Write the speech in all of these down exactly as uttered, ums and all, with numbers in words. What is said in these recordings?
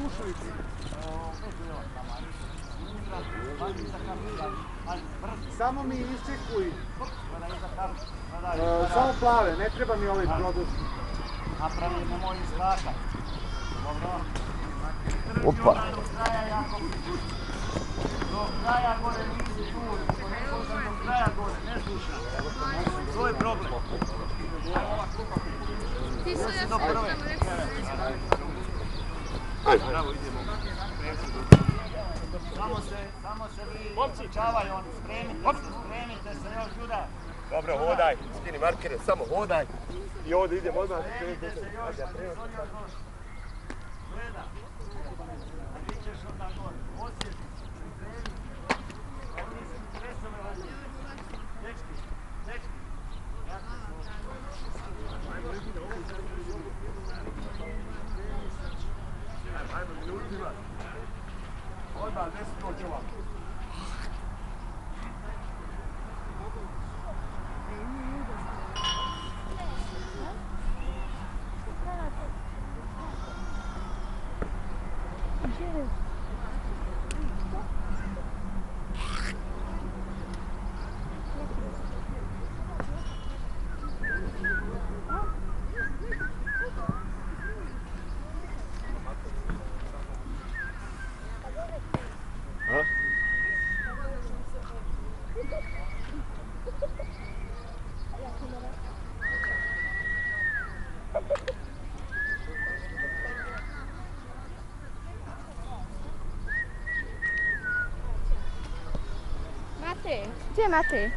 Samo mi isčekuj. Samo plave, ne treba mi ovaj produkt. Napravimo moj iskakak. Dobro. Opa. Do kraja jako do kraja gore nisi tu. Do kraja gore, ne slušam. To je problem. Ti se još do prve. Bravo, idemo. Samo se, samo se vi počavaju oni, spremite se, spremite se još juda. Dobro, hodaj, skini markere, samo hodaj. I ovdje idemo odmah. Spremite se još, a ti još još. Gleda. A ti ćeš onda gore. Osjeti se, pripremi. Ovdje su stresove ovdje. Dečki, dečki. Ajmo, minutima. Odmah, deset dođeva. Gdje je Matej?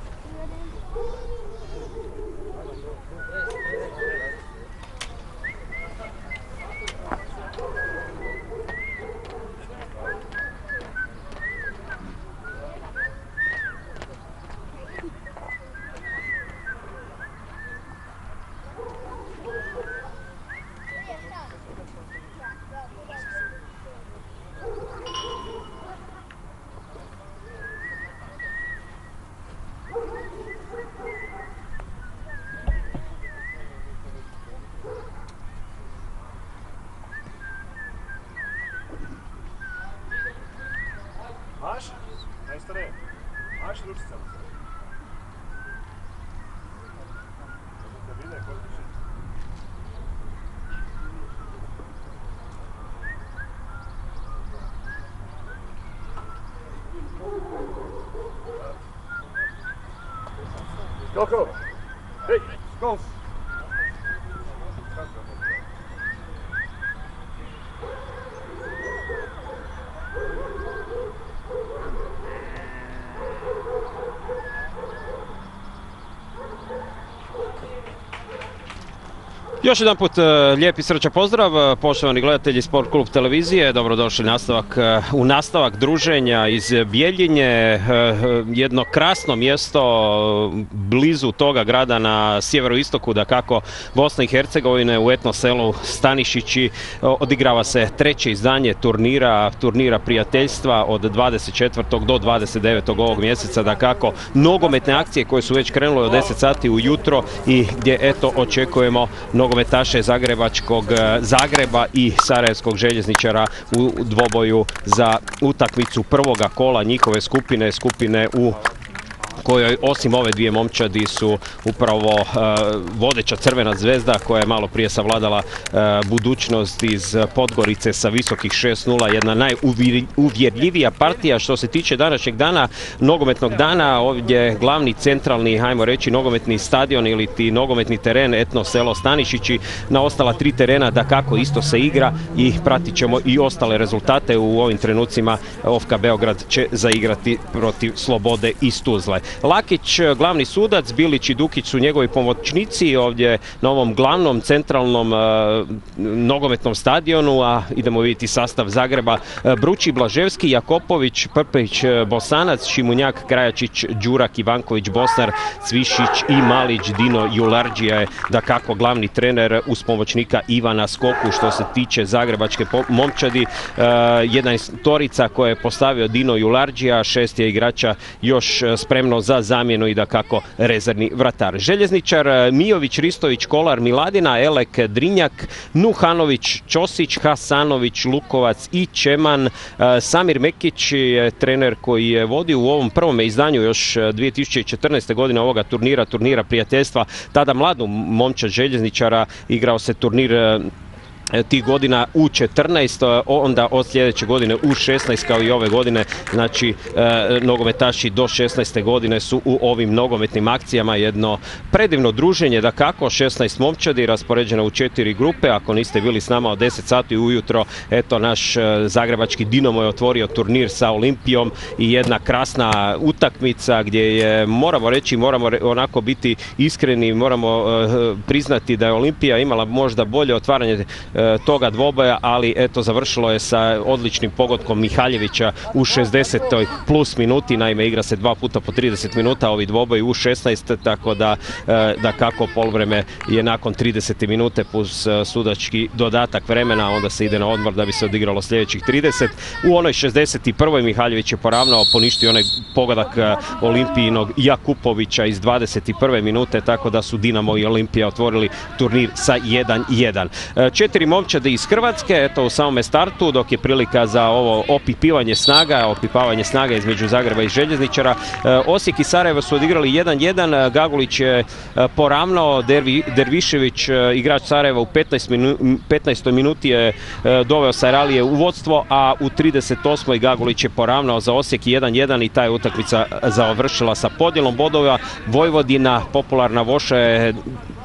Maš? Najstare, maš ručicama. Da vide koliko će. Skoko! Hej, skok! Još jedan put lijep i srčan pozdrav, poštovani gledatelji Sport klub televizije, dobrodošli nastavak, u nastavak druženja iz Bjeljinje, jedno krasno mjesto blizu toga grada na sjeveroistoku, dakako Bosne i Hercegovine, u etno selu Stanišići. Odigrava se treće izdanje turnira, turnira prijateljstva od dvadeset četvrtog do dvadeset devetog ovog mjeseca, dakako nogometne akcije koje su već krenule od deset sati ujutro i gdje eto očekujemo nogometaše Zagrebačkog Zagreba i Sarajevskog Željezničara u dvoboju za utakmicu prvoga kola njihove skupine, skupine u kojoj osim ove dvije momčadi su upravo uh, vodeća Crvena zvezda koja je malo prije savladala uh, budućnost iz Podgorice sa visokih šest nula, jedna najuvjerljivija partija što se tiče današnjeg dana, nogometnog dana. Ovdje glavni centralni, hajmo reći, nogometni stadion ili ti nogometni teren etno selo Stanišići. Na ostala tri terena dakako isto se igra i pratit ćemo i ostale rezultate. U ovim trenucima O F K Beograd će zaigrati protiv Slobode iz Tuzle. Lakić, glavni sudac, Bilić i Dukić su njegovi pomoćnici ovdje na ovom glavnom centralnom e, nogometnom stadionu, a idemo vidjeti sastav Zagreba. E, Bruči, Blaževski, Jakopović, Prpević, Bosanac, Šimunjak, Krajačić, Đurak, Ivanković, Bosnar, Cvišić i Malić. Dino Julardžija je dakako glavni trener uz pomoćnika Ivana Skoku. Što se tiče zagrebačke momčadi, e, jedna istorica koja je postavio Dino Julardžija, šest je igrača još spremno za zamjenu i da kako rezervni vratar. Željezničar Mijović, Ristović, Kolar, Miladina, Elek, Drinjak, Nuhanović, Ćosić, Hasanović, Lukovac i Čeman. Samir Mekić je trener koji je vodio u ovom prvom izdanju još dvije tisuće četrnaeste. godine ovoga turnira, turnira prijateljstva, tada mladu momčad željezničara. Igrao se turnir tih godina u četrnaest, onda od sljedeće godine u šesnaest kao i ove godine. Znači, e, nogometaši do šesnaeste godine su u ovim nogometnim akcijama. Jedno predivno druženje, da kako, šesnaest momčadi raspoređeno u četiri grupe. Ako niste bili s nama od deset sati ujutro, eto, naš zagrebački Dinamo je otvorio turnir sa Olimpijom i jedna krasna utakmica gdje je, moramo reći, moramo onako biti iskreni, moramo e, priznati da je Olimpija imala možda bolje otvaranje toga dvoboja, ali eto, završilo je sa odličnim pogodkom Mihaljevića u šezdesetoj plus minuti. Naime, igra se dva puta po trideset minuta, ovi dvoboji u šesnaest, tako da, da kako poluvreme je nakon tridesete minute plus sudački dodatak vremena, onda se ide na odmor da bi se odigralo sljedećih trideset. U onoj šezdeset prvoj Mihaljević je poravnao, poništio onaj pogodak Olimpijinog Jakupovića iz dvadeset prve minute, tako da su Dinamo i Olimpija otvorili turnir sa jedan jedan. Četiri momčade iz Hrvatske, eto, u samome startu, dok je prilika za ovo opipivanje snaga, opipavanje snaga između Zagreba i željezničara. Osijek i Sarajevo su odigrali jedan jedan, Gagulić je poravnao, Dervi, Dervišević, igrač Sarajeva, u petnaestoj minuti je doveo Sajralije u vodstvo, a u trideset osmoj Gagulić je poravnao za Osijek jedan jedan i ta je utakmica završila sa podjelom bodova. Vojvodina, popularna Voša, je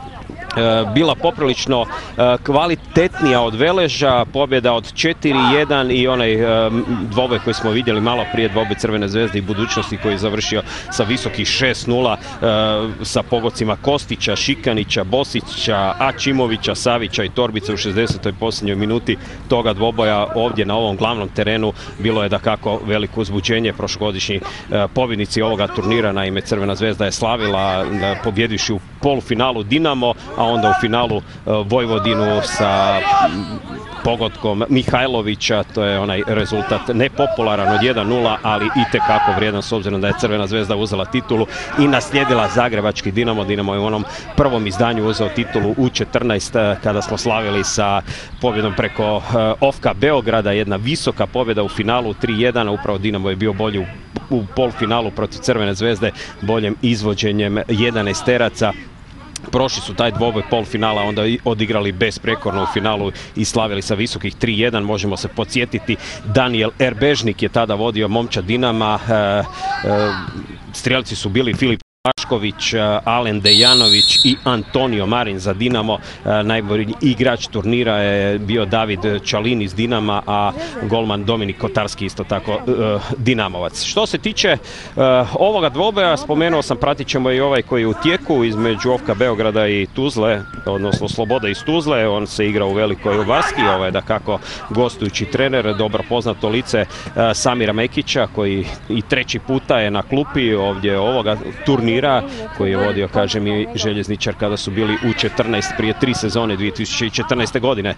bila poprilično kvalitetnija od Veleža, pobjeda od četiri jedan i onaj dvoboj koji smo vidjeli malo prije, dvoboj Crvene zvezde i Budućnosti, koji je završio sa visokih šest nula sa pogodcima Kostića, Šikanića, Bosića, Ačimovića, Savića i Torbice u šezdesetoj posljednjoj minuti toga dvoboja. Ovdje na ovom glavnom terenu bilo je da kako veliko uzbuđenje. Prošlogodišnji pobjednici ovoga turnira, naime Crvena zvezda je slavila pobjedivši u polufinalu Dinamo, a onda u finalu Vojvodinu sa pogodkom Mihajlovića. To je onaj rezultat nepopularan od jedan nula, ali itekako vrijedan s obzirom da je Crvena zvezda uzela titulu i naslijedila zagrebački Dinamo. Dinamo je u onom prvom izdanju uzeo titulu u četrnaest kada smo slavili sa pobjedom preko Ofka Beograda, jedna visoka pobjeda u finalu tri jedan, a upravo Dinamo je bio bolji u, u polfinalu protiv Crvene zvezde boljim izvođenjem jedanaesteraca. Prošli su taj dvoboj polfinala, onda odigrali besprekorno u finalu i slavili sa visokih tri jedan. Možemo se podsjetiti, Daniel Erbežnik je tada vodio momčad Dinama, e, e, strijelci su bili Filip Pašković, Alen Dejanović i Antonio Marin za Dinamo. Najbolji igrač turnira je bio David Čalin iz Dinama, a golman Dominik Kotarski isto tako Dinamovac. Što se tiče ovoga dvoboja, spomenuo sam, pratit ćemo i ovaj koji je u tijeku između Ofka Beograda i Tuzle, odnosno Slobode iz Tuzle. On se igra u Velikoj Baski, ovo je da kako gostujući trener, dobro poznato lice Samira Mekića, koji i treći puta je na klupi ovdje ovoga turnira, koji je vodio, kažem, i željezničar kada su bili u četrnaest prije tri sezone dvije tisuće četrnaeste. godine.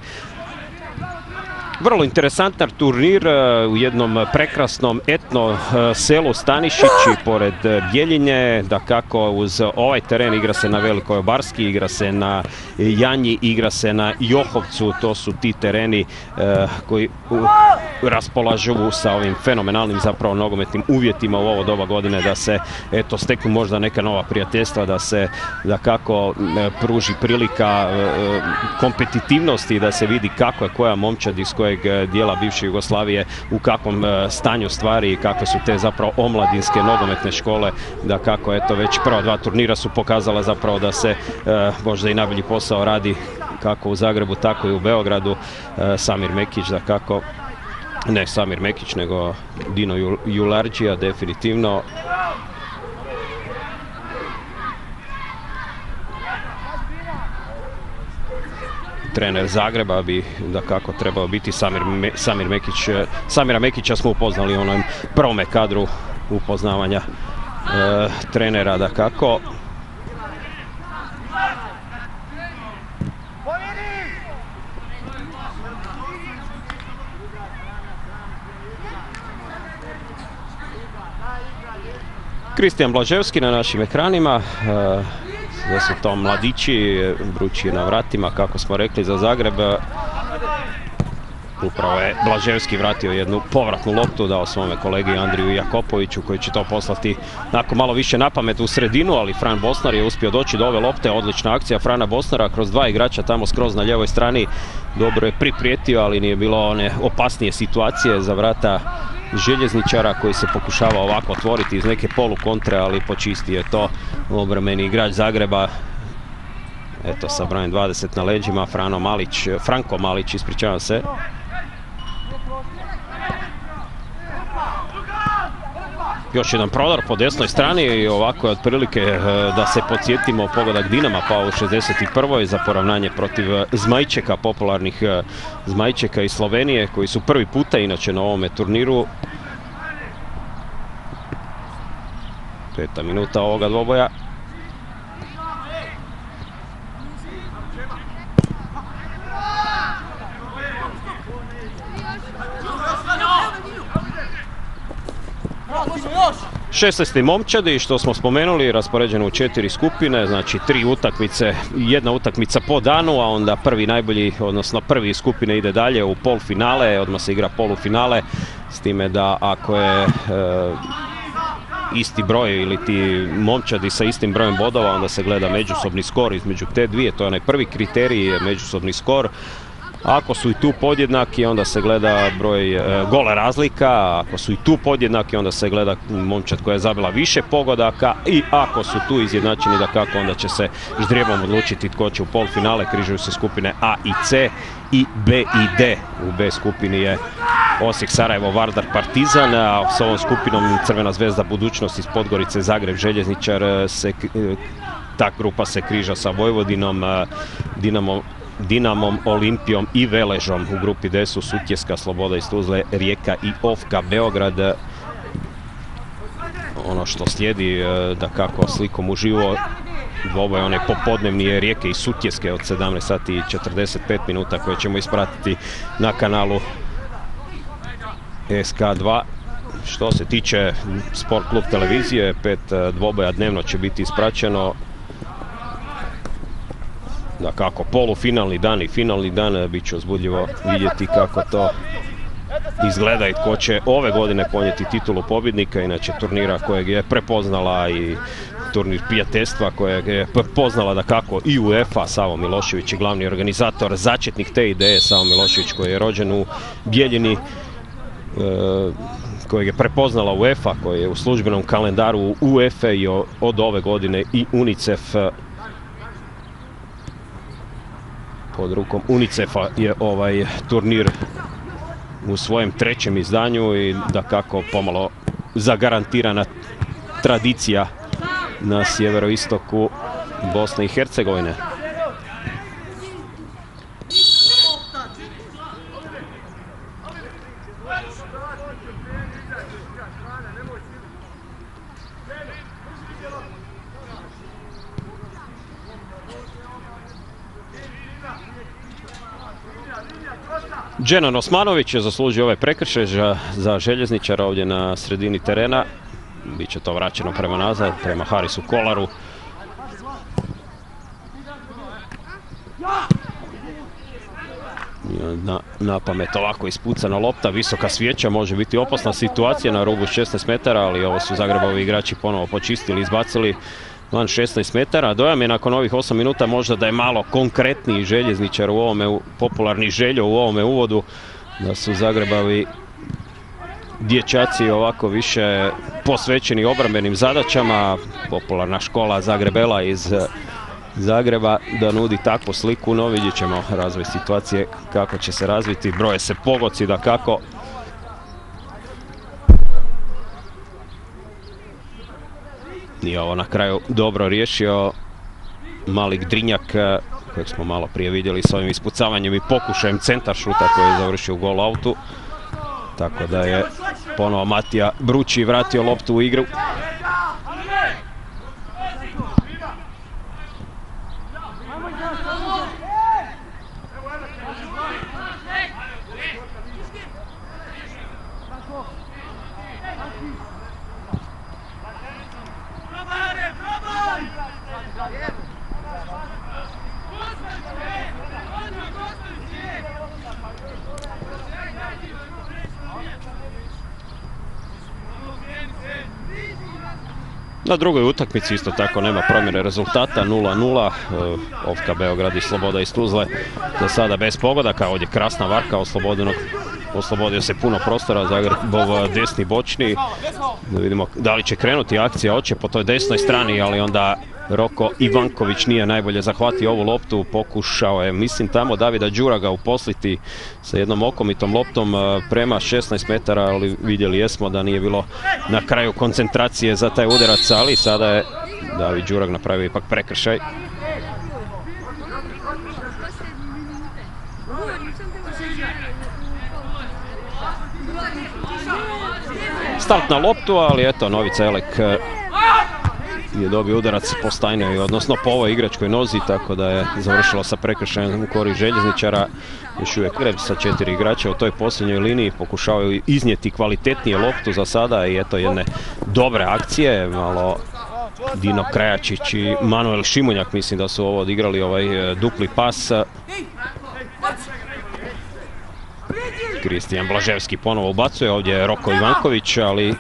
Vrlo interesantan turnir u jednom prekrasnom etno selu Stanišići pored Bjeljine. Da kako uz ovaj teren igra se na Velikoj Obarski, igra se na Janji, igra se na Johovcu. To su ti tereni koji raspolažu sa ovim fenomenalnim zapravo nogometnim uvjetima u ovo doba godine, da se eto steknu možda neka nova prijateljstva, da se da kako pruži prilika kompetitivnosti, da se vidi kako je koja momčad iz kojeg dijela bivše Jugoslavije, u kakvom stanju stvari i kakve su te zapravo omladinske nogometne škole. Da kako eto već prva dva turnira su pokazala zapravo da se možda i najbolji posao radi kako u Zagrebu tako i u Beogradu. Samir Mekić, da kako ne Samir Mekić nego Dino Jularđija definitivno. Trener Zagreba bi da kako trebao biti Samir, Me, Samir Mekić. Samira Mekića smo upoznali u onom prvome kadru upoznavanja e, trenera, da kako. Kristijan Blaževski na našim ekranima. Da su to mladići, vrući na vratima, kako smo rekli, za Zagreb. Upravo je Blaževski vratio jednu povratnu loptu, dao svome kolegi Andriju Jakopoviću, koji će to poslati nakon malo više na pamet u sredinu, ali Fran Bosnar je uspio doći do ove lopte. Odlična akcija Frana Bosnara kroz dva igrača tamo skroz na ljevoj strani. Dobro je priprijetio, ali nije bilo one opasnije situacije za vrata Željezničara, koji se pokušava ovako otvoriti iz neke polukontre, ali počistio je to obrambeni igrač Zagreba. Eto, sa brojem dvadeset na leđima, Frano Malić, Franko Malić, ispričavam se. Još jedan prodor po desnoj strani i ovako je otprilike, da se podsjetimo, pogodak Dinama pao u šezdeset prvoj za poravnanje protiv Zmajčeka, popularnih Zmajčeka iz Slovenije, koji su prvi puta inače na ovome turniru. Peta minuta ovoga dvoboja. šesnaesti momčadi, što smo spomenuli, raspoređeno u četiri skupine, znači tri utakmice, jedna utakmica po danu, a onda prvi najbolji, odnosno prvi iz skupine ide dalje u polfinale, odmah se igra polufinale, s time da ako je e, isti broj ili ti momčadi sa istim brojem bodova, onda se gleda međusobni skor između te dvije, to je onaj prvi kriterij, međusobni skor. Ako su i tu podjednaki, onda se gleda broj e, gole razlika, ako su i tu podjednaki, onda se gleda momčad koja je zabila više pogodaka, i ako su tu izjednačeni, da kako, onda će se ždrijebom odlučiti tko će u polfinale. Križaju se skupine A i C i B i D. U B skupini je Osijek, Sarajevo, Vardar, Partizan, a s ovom skupinom Crvena zvezda, Budućnost iz Podgorice, Zagreb, Željezničar, se, ta grupa se križa sa Vojvodinom, Dinamom, Dinamom, Olimpijom i Veležom. U grupi D su Sutjeska, Sloboda iz Tuzle, Rijeka i Ofka Beograd. Ono što slijedi, da kako, slikom uživo, dvoboj onaj popodnevni je Rijeke i Sutjeske od sedamnaest sati i četrdeset pet minuta, koje ćemo ispratiti na kanalu S K dva. Što se tiče Sport klub televizije, pet dvoboja dnevno će biti ispraćeno. Da kako, polufinalni dan i finalni dan, bit će uzbudljivo vidjeti kako to izgleda i tko će ove godine ponijeti titulu pobjednika, inače turnira kojeg je prepoznala i turnir prijateljstva kojeg je prepoznala da kako i UEFA. Savo Milošević je glavni organizator, začetnik te ideje. Savo Milošević, koji je rođen u Bijeljini, kojeg je prepoznala UEFA, koji je u službenom kalendaru UEFA i od ove godine i UNICEF. Pod rukom UNICEF-a je ovaj turnir u svojem trećem izdanju i da kako pomalo zagarantirana tradicija na sjeveroistoku Bosne i Hercegovine. Dženan Osmanović je zaslužio ovaj prekršaj za Željezničara ovdje na sredini terena. Biće to vraćeno prema nazad, prema Harisu Kolaru. Na, na pamet ovako ispucana lopta, visoka svijeća, može biti opasna situacija na rubu šesnaest metara, ali ovo su Zagrebovi igrači ponovo počistili, izbacili van šesnaest metara. Dojam je nakon ovih osam minuta možda da je malo konkretniji Željezničar u ovome, popularni Željo u ovome uvodu, da su Zagrebovi dječaci ovako više posvećeni obrambenim zadaćama. Popularna škola Zagrebela iz Zagreba da nudi takvu sliku, no vidjet ćemo razvoj situacije kako će se razviti. Broje se pogoci da kako. Nije ovo na kraju dobro riješio Malik Drinjak, kojeg smo malo prije vidjeli s ovim ispucavanjem i pokušajem centar šuta koji je završio u gol autu. Tako da je ponovo Matija Brući vratio loptu u igru. Na drugoj utakmici isto tako nema promjene rezultata, nula nula. Ofka Beograd i Sloboda iz Tuzle za sada bez pogodaka. Ovdje krasna varka oslobodenog. Oslobodio se puno prostora, Zagrebov desni bočni. Da vidimo da li će krenuti akcija, hoće po toj desnoj strani, ali onda Roko Ivanković nije najbolje zahvatio ovu loptu. Pokušao je, mislim, tamo Davida Đuraga uposliti sa jednom okomitom loptom prema šesnaest metara, ali vidjeli jesmo da nije bilo na kraju koncentracije za taj udarac, ali sada je David Đurag napravio ipak prekršaj. Start na loptu, ali eto, Novica Elek je dobio udarac po Stajnoj, odnosno po ovoj igračkoj nozi, tako da je završilo sa prekršajem u korist Željezničara. Još uvijek Greb sa četiri igrača u toj posljednjoj liniji pokušavaju iznijeti kvalitetnije loptu za sada i eto jedne dobre akcije. Malo Dino Krajačić i Manuel Šimunjak mislim da su ovo odigrali ovaj dupli pas. Kristijan Blaževski ponovo ubacuje, ovdje je Roko Ivanković, ali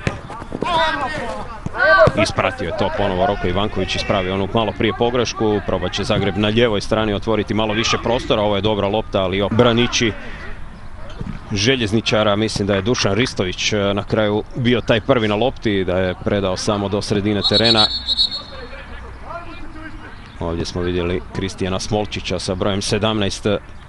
ispratio je to ponovo Roko Ivanković, ispravio onu malo prije pogrešku. Probat će Zagreb na ljevoj strani otvoriti malo više prostora, ovo je dobra lopta, ali braniči Željezničara, mislim da je Dušan Ristović na kraju bio taj prvi na lopti, da je predao samo do sredine terena. Ovdje smo vidjeli Kristijana Smolčića sa brojem sedamnaest.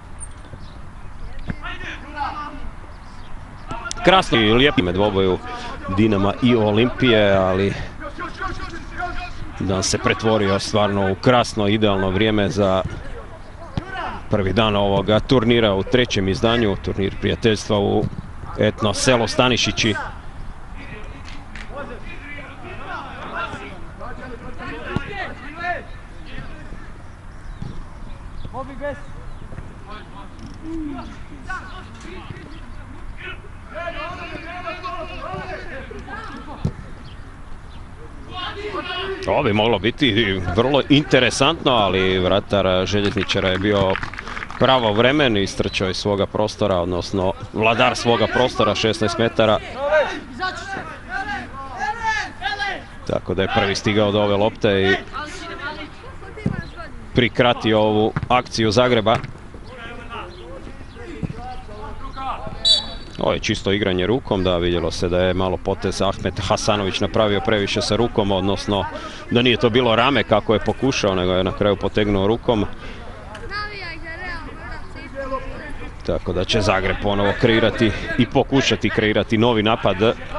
Krasni i lijepi medvoboju Dinama i Olimpije, ali dan se pretvorio stvarno u krasno, idealno vrijeme za prvi dan ovoga turnira u trećem izdanju, turnir prijateljstva u etno selo Stanišići. Ovo bi moglo biti vrlo interesantno, ali vratar Željezničara je bio pravovremen, istrčao iz svoga prostora, odnosno vladar svoga prostora, šesnaest metara. Tako da je prvi stigao do ove lopte i prikratio ovu akciju Zagreba. Ovo je čisto igranje rukom, da, vidjelo se da je malo potez Ahmet Hasanović napravio previše sa rukom, odnosno da nije to bilo rame kako je pokušao, nego je na kraju potegnuo rukom. Tako da će Zagreb ponovo kreirati i pokušati kreirati novi napad.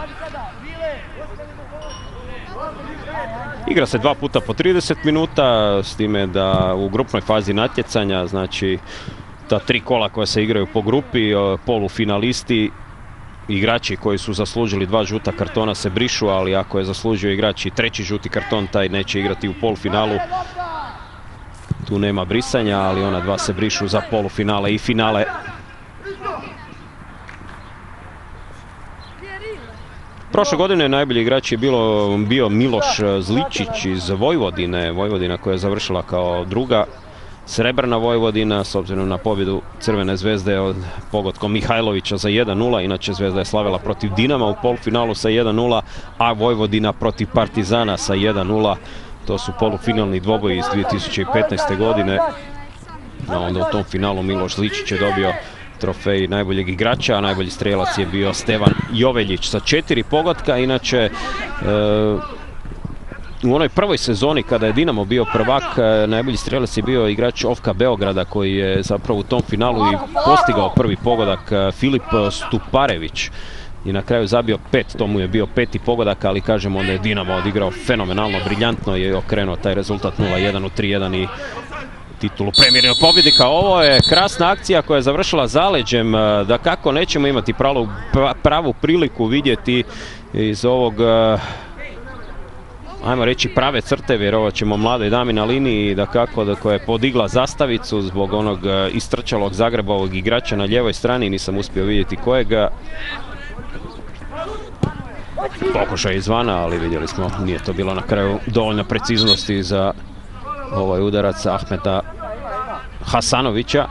Igra se dva puta po trideset minuta, s time da u grupnoj fazi natjecanja, znači ta tri kola koja se igraju po grupi, polufinalisti, igrači koji su zaslužili dva žuta kartona se brišu, ali ako je zaslužio igrač i treći žuti karton, taj neće igrati u polufinalu. Tu nema brisanja, ali ona dva se brišu za polufinale i finale. Prošle godine najbolji igrač je bilo, bio Miloš Zličić iz Vojvodine, Vojvodina koja je završila kao druga. Srebrna Vojvodina, s obzirom na pobjedu Crvene zvezde od pogodkom Mihajlovića za jedan nula. Inače Zvezda je slavila protiv Dinama u polufinalu sa jedan nula, a Vojvodina protiv Partizana sa jedan nula. To su polufinalni dvoboji iz dvije tisuće petnaeste. godine. A onda u tom finalu Miloš Zličić je dobio trofej najboljeg igrača, a najbolji strelac je bio Stevan Joveljić sa četiri pogotka. Inače, e, u onoj prvoj sezoni kada je Dinamo bio prvak, najbolji strelac je bio igrač Ofka Beograda koji je zapravo u tom finalu i postigao prvi pogodak, Filip Stuparević. I na kraju zabio pet, to mu je bio peti pogodak, ali kažem onda je Dinamo odigrao fenomenalno, briljantno je okrenuo taj rezultat nula jedan u tri jedan i titulu premijernog pobjednika. Ovo je krasna akcija koja je završila zaleđem, da kako nećemo imati pravu, pravu priliku vidjeti iz ovog, ajmo reći, prave crte, vjerovat ćemo mladoj dami na liniji, da kako da koja je podigla zastavicu zbog onog istrčalog Zagrebovog igrača na ljevoj strani, nisam uspio vidjeti kojega. Pokušaj izvana, ali vidjeli smo, nije to bilo na kraju dovoljna preciznosti za ovaj udarac Ahmeta Hasanovića.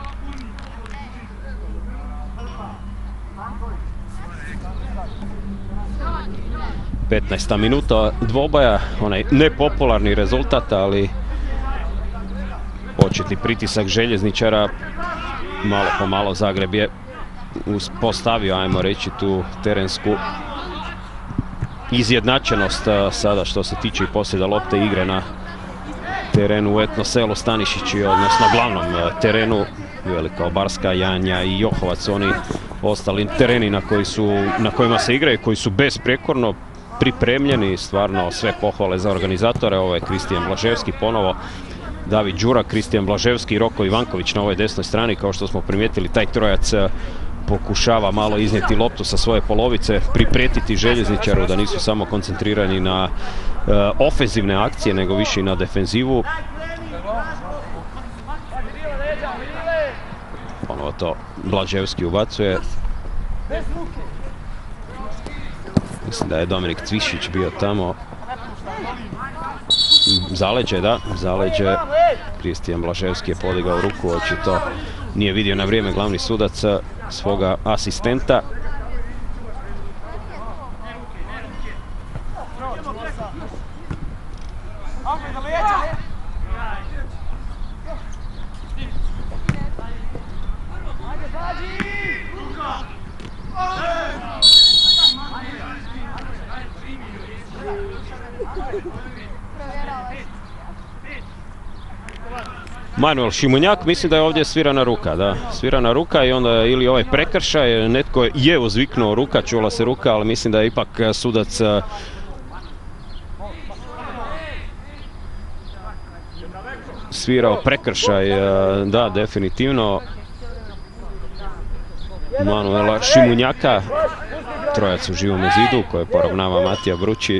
petnaesta minuta dvoboja, onaj nepopularni rezultat, ali početni pritisak željezničara, malo po malo Zagreb je postavio, ajmo reći, tu terensku izjednačenost sada što se tiče i posjeda lopte igre na terenu u etnoselu Stanišići, odnosno glavnom terenu Velika Obarska, Janja i Johovac, oni ostali tereni na, koji su, na kojima se igraju, koji su besprijekorno pripremljeni, stvarno sve pohvale za organizatore. Ovo je Kristijan Blaževski ponovo, David Đurak, Kristijan Blaževski i Roko Ivanković na ovoj desnoj strani. Kao što smo primijetili, taj trojac pokušava malo iznijeti loptu sa svoje polovice, priprijetiti željezničaru da nisu samo koncentrirani na uh, ofenzivne akcije, nego više i na defenzivu. Ponovo to Blaževski ubacuje. Mislim da je Dominik Cvišić bio tamo. Zaleđe, da, zaleđe. Kristijan Blaževski je podigao ruku, očito nije vidio na vrijeme glavni sudac svoga asistenta. Manuel Šimunjak, mislim da je ovdje svirana ruka, da, svirana ruka i onda ili ovaj prekršaj, netko je uzviknuo ruka, čula se ruka, ali mislim da je ipak sudac svirao prekršaj, da, definitivno Manuela Šimunjaka, trojac u živome zidu koje poravnava Matija Brući.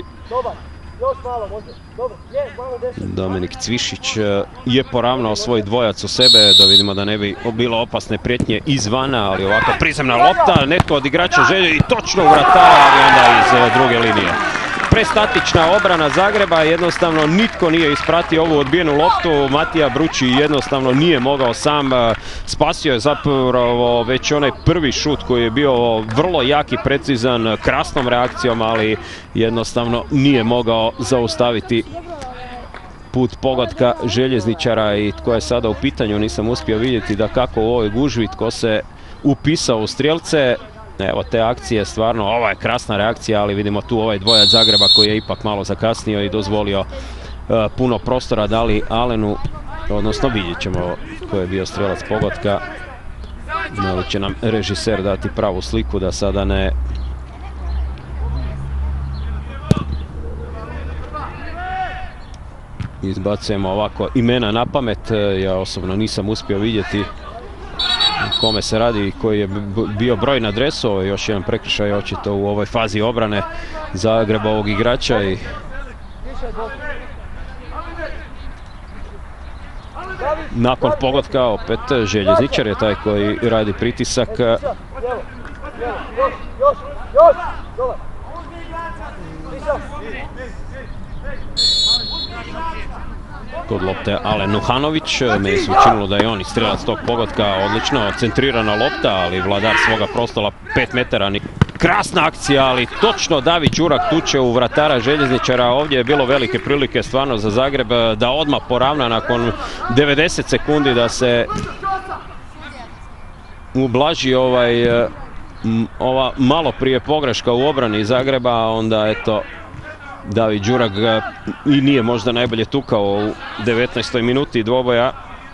Dominik Cvišić je poravnao svoj dvojac u sebe, da vidimo da ne bi bilo opasne prijetnje izvana, ali ovako prizemna lopta, netko od igrača želje i točno u vratara, ali onda iz druge linije. Prestatična obrana Zagreba, jednostavno nitko nije ispratio ovu odbijenu loptu, Matija Brući jednostavno nije mogao sam, spasio je zapravo već onaj prvi šut koji je bio vrlo jak i precizan, krasnom reakcijom, ali jednostavno nije mogao zaustaviti put pogotka željezničara. I tko je sada u pitanju, nisam uspio vidjeti da kako u ovoj gužvi, tko se upisao u strijelce. Evo te akcije, stvarno, ova je krasna reakcija, ali vidimo tu ovaj dvojac Zagreba koji je ipak malo zakasnio i dozvolio uh, puno prostora dali Alenu, odnosno vidjet ćemo ko je bio strijelac pogotka. Ali će nam režiser dati pravu sliku da sada ne... izbacujemo ovako imena na pamet, ja osobno nisam uspio vidjeti kome se radi i koji je bio broj na dresu. Ovo je još jedan prekršaj očito u ovoj fazi obrane Zagrebovog igrača i nakon pogotka opet željezničar je taj koji radi pritisak. Kod lopte Alen Nuhanović, meni se učinilo da je on istrelac tog pogotka, odlično centrirana lopta, ali vladar svoga prostora pet metara. Krasna akcija, ali točno David Đurak tuče u vratara željezničara. Ovdje je bilo velike prilike stvarno za Zagreb da odmah poravna nakon devedeset sekundi, da se ublaži ovaj, ova malo prije pogreška u obrani Zagreba, onda eto David Đurak i nije možda najbolje tukao u devetnaestoj minuti dvoboja.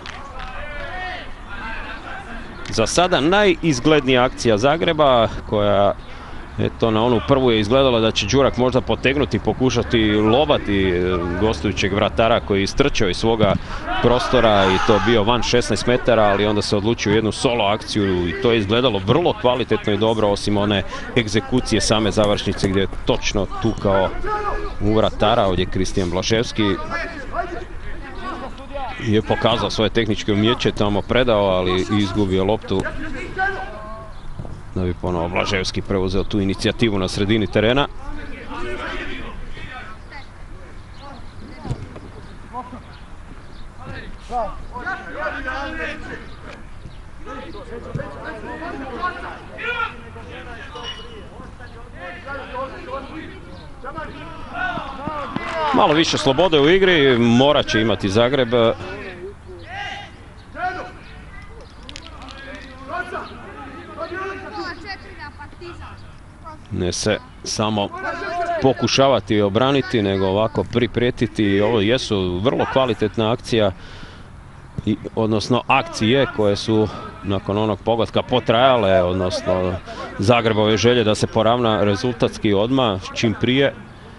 Za sada najizglednija akcija Zagreba, koja eto na onu prvu je izgledala da će Đurak možda potegnuti, pokušati lobati gostujućeg vratara koji je istrčao iz svoga prostora i to bio van šesnaest metara, ali onda se odlučio jednu solo akciju i to je izgledalo vrlo kvalitetno i dobro, osim one egzekucije same završnice gdje je točno tukao u vratara. Ovdje Kristijan Blaževski je pokazao svoje tehničke umjeće, tamo predao, ali izgubio loptu, da bi ponovo Blaževski preuzeo tu inicijativu na sredini terena. Malo više slobode u igri, morat će imati Zagreb. Ne se samo pokušavati obraniti, nego ovako priprijetiti. Ovo jesu vrlo kvalitetna akcija, i, odnosno akcije koje su nakon onog pogotka potrajale, odnosno Zagrebove želje da se poravna rezultatski odmah, čim prije.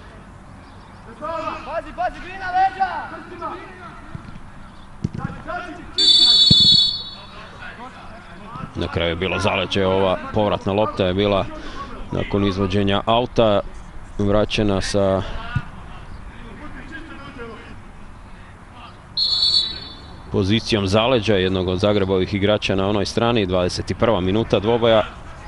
Na kraju je bilo zaleđe, ova povratna lopta je bila nakon izvođenja auta vraćena sa pozicijom zaleđa jednog od Zagrebovih igrača na onoj strani. dvadeset prva minuta dvoboja.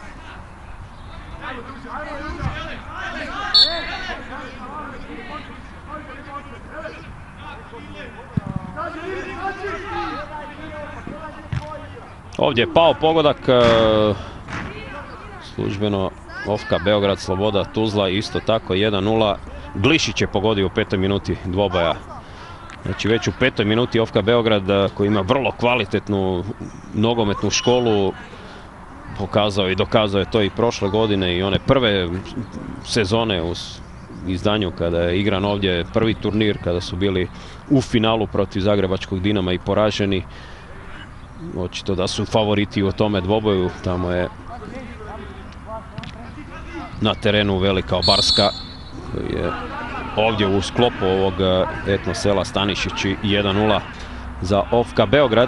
Ovdje je pao pogodak, službeno O F K Beograd, Sloboda Tuzla, isto tako jedan nula. Glišić je pogodio u petoj minuti dvoboja. Znači već u petoj minuti O F K Beograd, koji ima vrlo kvalitetnu nogometnu školu, pokazao i dokazao je to i prošle godine i one prve sezone u izdanju kada je igran ovdje prvi turnir, kada su bili u finalu protiv Zagrebačkog Dinama i poraženi. Očito da su favoriti u tome dvoboju. Tamo je na terenu Velika Obarska, koji je ovdje u sklopu ovog etno sela Stanišići. Jedan nula za O F K Beograd.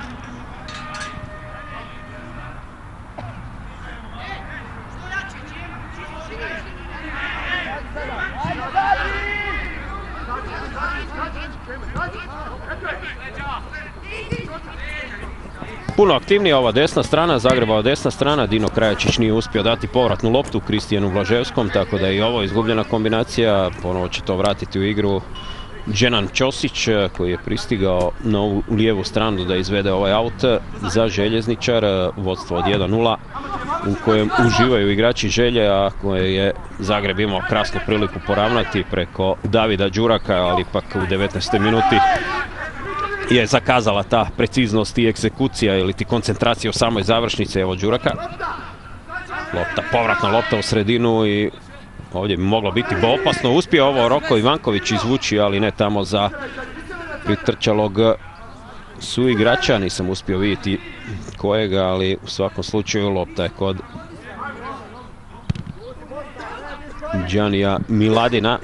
Puno aktivnija ova desna strana, Zagrebova desna strana. Dino Krajačić nije uspio dati povratnu loptu Kristijanu Blaževskom, tako da je i ovo izgubljena kombinacija. Ponovo će to vratiti u igru Dženan Ćosić, koji je pristigao na ovu lijevu stranu da izvede ovaj aut za Željezničar. Vodstvo od jedan nula u kojem uživaju igrači Želje, a koje je Zagreb imao krasnu priliku poravnati preko Davida Đuraka, ali ipak u devetnaestoj minuti je zakazala ta preciznost i egzekucija ili ti koncentracija u samoj završnici. Evo Đuraka, lopta, povratna lopta u sredinu i ovdje bi moglo biti opasno. Uspio ovo Roko Ivanković izvući, ali ne tamo za pritrčalog suigrača. Nisam uspio vidjeti kojega, ali u svakom slučaju lopta je kod Đanija Miladina.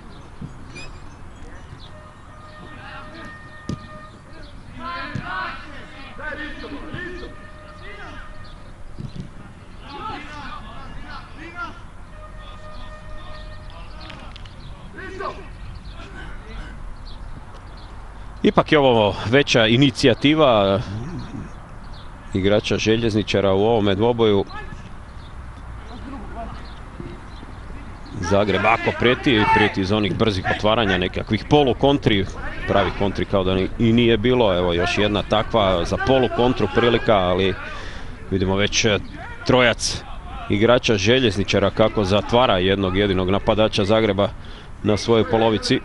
Ipak je ovo veća inicijativa igrača Željezničara u ovome dvoboju. Zagreb ako prijeti, prijeti iz onih brzih otvaranja, nekakvih polu kontri, pravi kontri kao da i nije bilo. Evo još jedna takva za polu kontru prilika, ali vidimo već trojac igrača Željezničara kako zatvara jednog jedinog napadača Zagreba na svojoj polovici.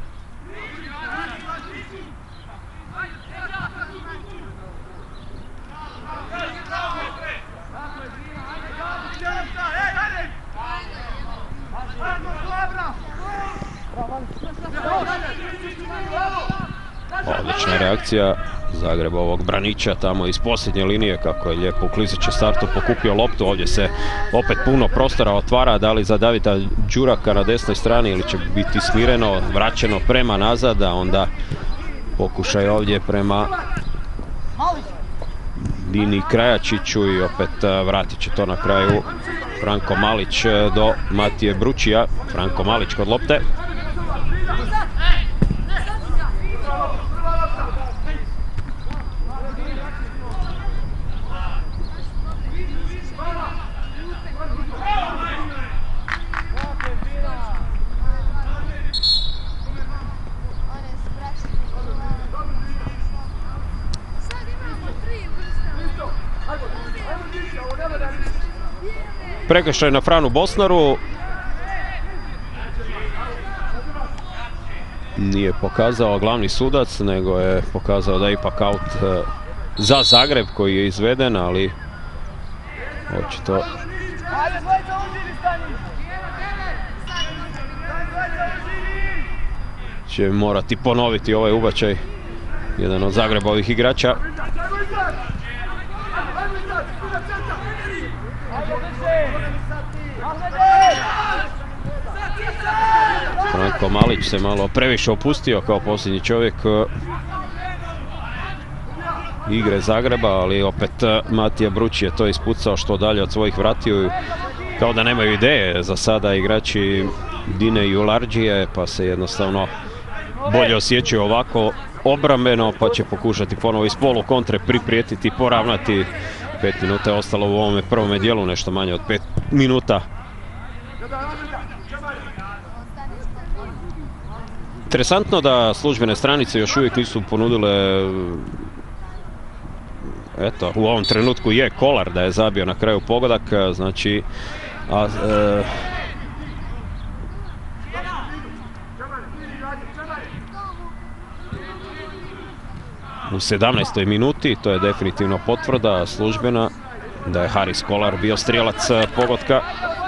Odlična reakcija Zagrebovog braniča tamo iz posljednje linije, kako je lijepo u klizećem startu pokupio loptu. Ovdje se opet puno prostora otvara, da li za Davida Đuraka na desnoj strani ili će biti smireno, vraćeno prema nazad, a onda pokušaj ovdje prema Dini Krajačiću i opet vratit će to na kraju Franko Malić do Matije Bručija. Franko Malić kod lopte. Prekršaj na Franu Bosnaru. nije pokazao glavni sudac, nego je pokazao da je ipak aut za Zagreb koji je izveden, ali očito će morati ponoviti ovaj ubačaj jedan od Zagrebovih igrača. Franko Malić se malo previše opustio kao posljednji čovjek igre Zagreba, ali opet Matija Bruć je to ispucao što dalje od svojih vratiju. Kao da nemaju ideje za sada igrači Dine i Ularđije, pa se jednostavno bolje osjećaju ovako obrambeno, pa će pokušati ponovo iz polu kontre priprijetiti, poravnati. Pet minuta je ostalo u ovome prvome dijelu, nešto manje od pet minuta. Interesantno da službene stranice još uvijek nisu ponudile, eto, u ovom trenutku je Kolar da je zabio na kraju pogodak, znači, a, e, u sedamnaestoj minuti, to je definitivno potvrda službena da je Haris Kolar bio strijelac pogotka.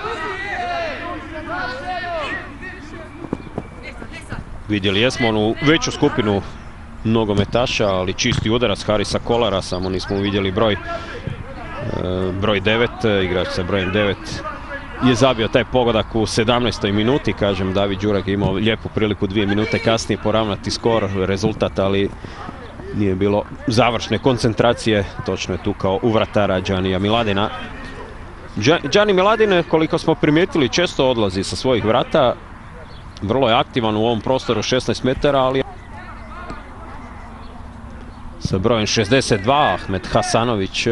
Vidjeli jesmo onu veću skupinu nogometaša, ali čisti udarac Harisa Kolara, samo nismo vidjeli broj broj devet, igrač sa brojem devet je zabio taj pogodak u sedamnaestoj minuti. Kažem, David Đurak je imao lijepu priliku dvije minute kasnije poravnati skor, rezultat, ali nije bilo završne koncentracije, točno je tu kao u vratara Đanija Miladina. Đani Miladin, koliko smo primijetili, često odlazi sa svojih vrata, vrlo je aktivan u ovom prostoru šesnaest metara, ali sa brojem šezdeset dva Ahmed Hasanović.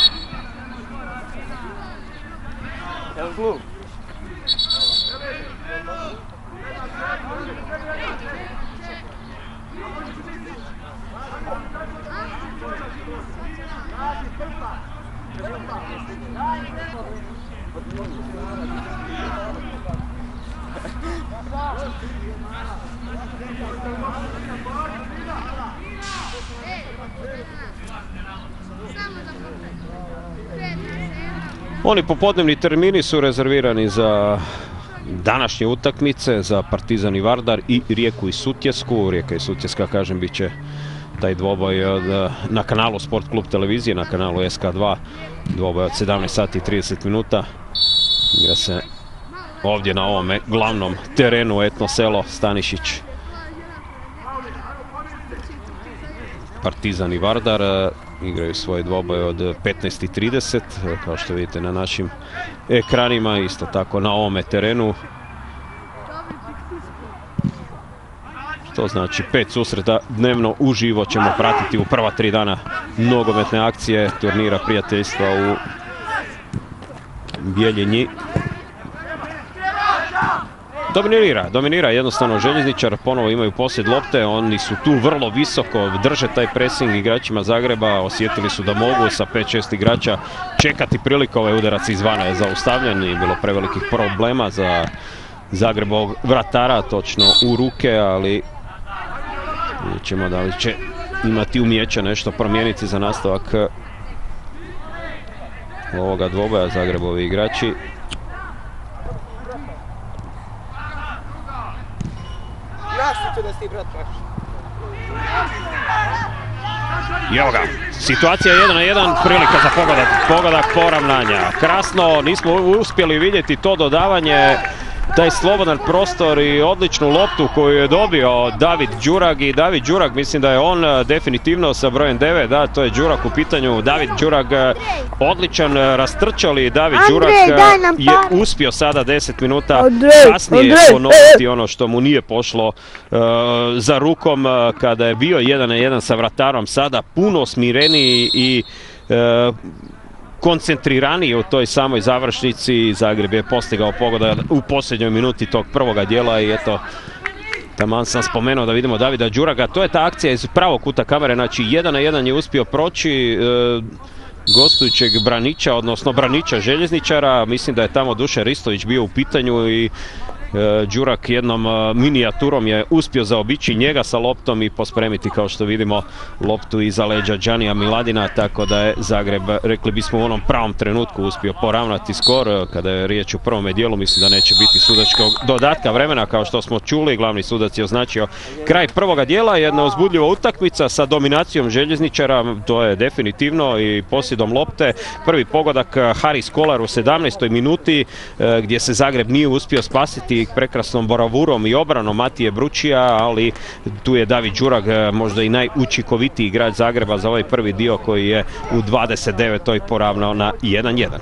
Oni popodnevni termini su rezervirani za današnje utakmice, za Partizan i Vardar i Rijeku i Sutjesku. Rijeka i Sutjeska, kažem, bit će taj dvoboj od, na kanalu Sport klub televizije, na kanalu S K dva, dvoboj od sedamnaest sati i trideset minuta. Igra se ovdje na ovome glavnom terenu Etno selo Stanišić. Partizan i Vardar igraju svoj dvoboj od petnaest i trideset, kao što vidite na našim ekranima, isto tako na ovome terenu. To znači pet susreta dnevno uživo ćemo pratiti u prva tri dana nogometne akcije turnira prijateljstva u Bjeljini. Dominira, dominira jednostavno Željezničar, ponovo imaju posjed lopte, oni su tu vrlo visoko, drže taj pressing igračima Zagreba, osjetili su da mogu sa pet šest igrača čekati priliku, ovaj udarac izvana je zaustavljen i bilo prevelikih problema za Zagrebovog vratara, točno u ruke, ali vidjet ćemo da li će imati umijeća nešto promijeniti za nastavak ovoga dvoboja Zagrebovi igrači. I evo ga, situacija jedan na jedan, prilika za pogodak, pogodak poravnanja. Krasno, nismo uspjeli vidjeti to dodavanje, taj slobodan prostor i odličnu loptu koju je dobio David Đurag. I David Đurag, mislim da je on definitivno sa brojem devet, da, to je Đurag u pitanju. David Đurag odličan, rastrčali David Đurag je uspio sada deset minuta kasnije ponoviti ono što mu nije pošlo uh, za rukom kada je bio jedan na jedan sa vratarom. Sada puno smireniji i uh, koncentriraniji u toj samoj završnici. Zagreb je postigao pogodak u posljednjoj minuti tog prvoga dijela i eto, taman sam spomenuo da vidimo Davida Đuraga. To je ta akcija iz pravog kuta kamere, znači jedan na jedan je uspio proći e, gostujućeg braniča, odnosno braniča Željezničara. Mislim da je tamo Dušan Ristović bio u pitanju i Đurak jednom minijaturom je uspio zaobići njega sa loptom i pospremiti, kao što vidimo, loptu iza leđa Giannija Miladina, tako da je Zagreb, rekli bismo, u onom pravom trenutku uspio poravnati skor. Kada je riječ u prvome dijelu, mislim da neće biti sudačkog dodatka vremena, kao što smo čuli. Glavni sudac je označio kraj prvoga dijela. Jedna uzbudljiva utakmica sa dominacijom željezničara, to je definitivno, i posjedom lopte. Prvi pogodak Haris Kolar u sedamnaestoj minuti, gdje se Zagreb nije uspio spasiti prekrasnom boravurom i obranom Matije Bručija, ali tu je David Đurak, možda i najučinkovitiji igrač Zagreba za ovaj prvi dio, koji je u dvadeset devetoj poravnao na jedan jedan.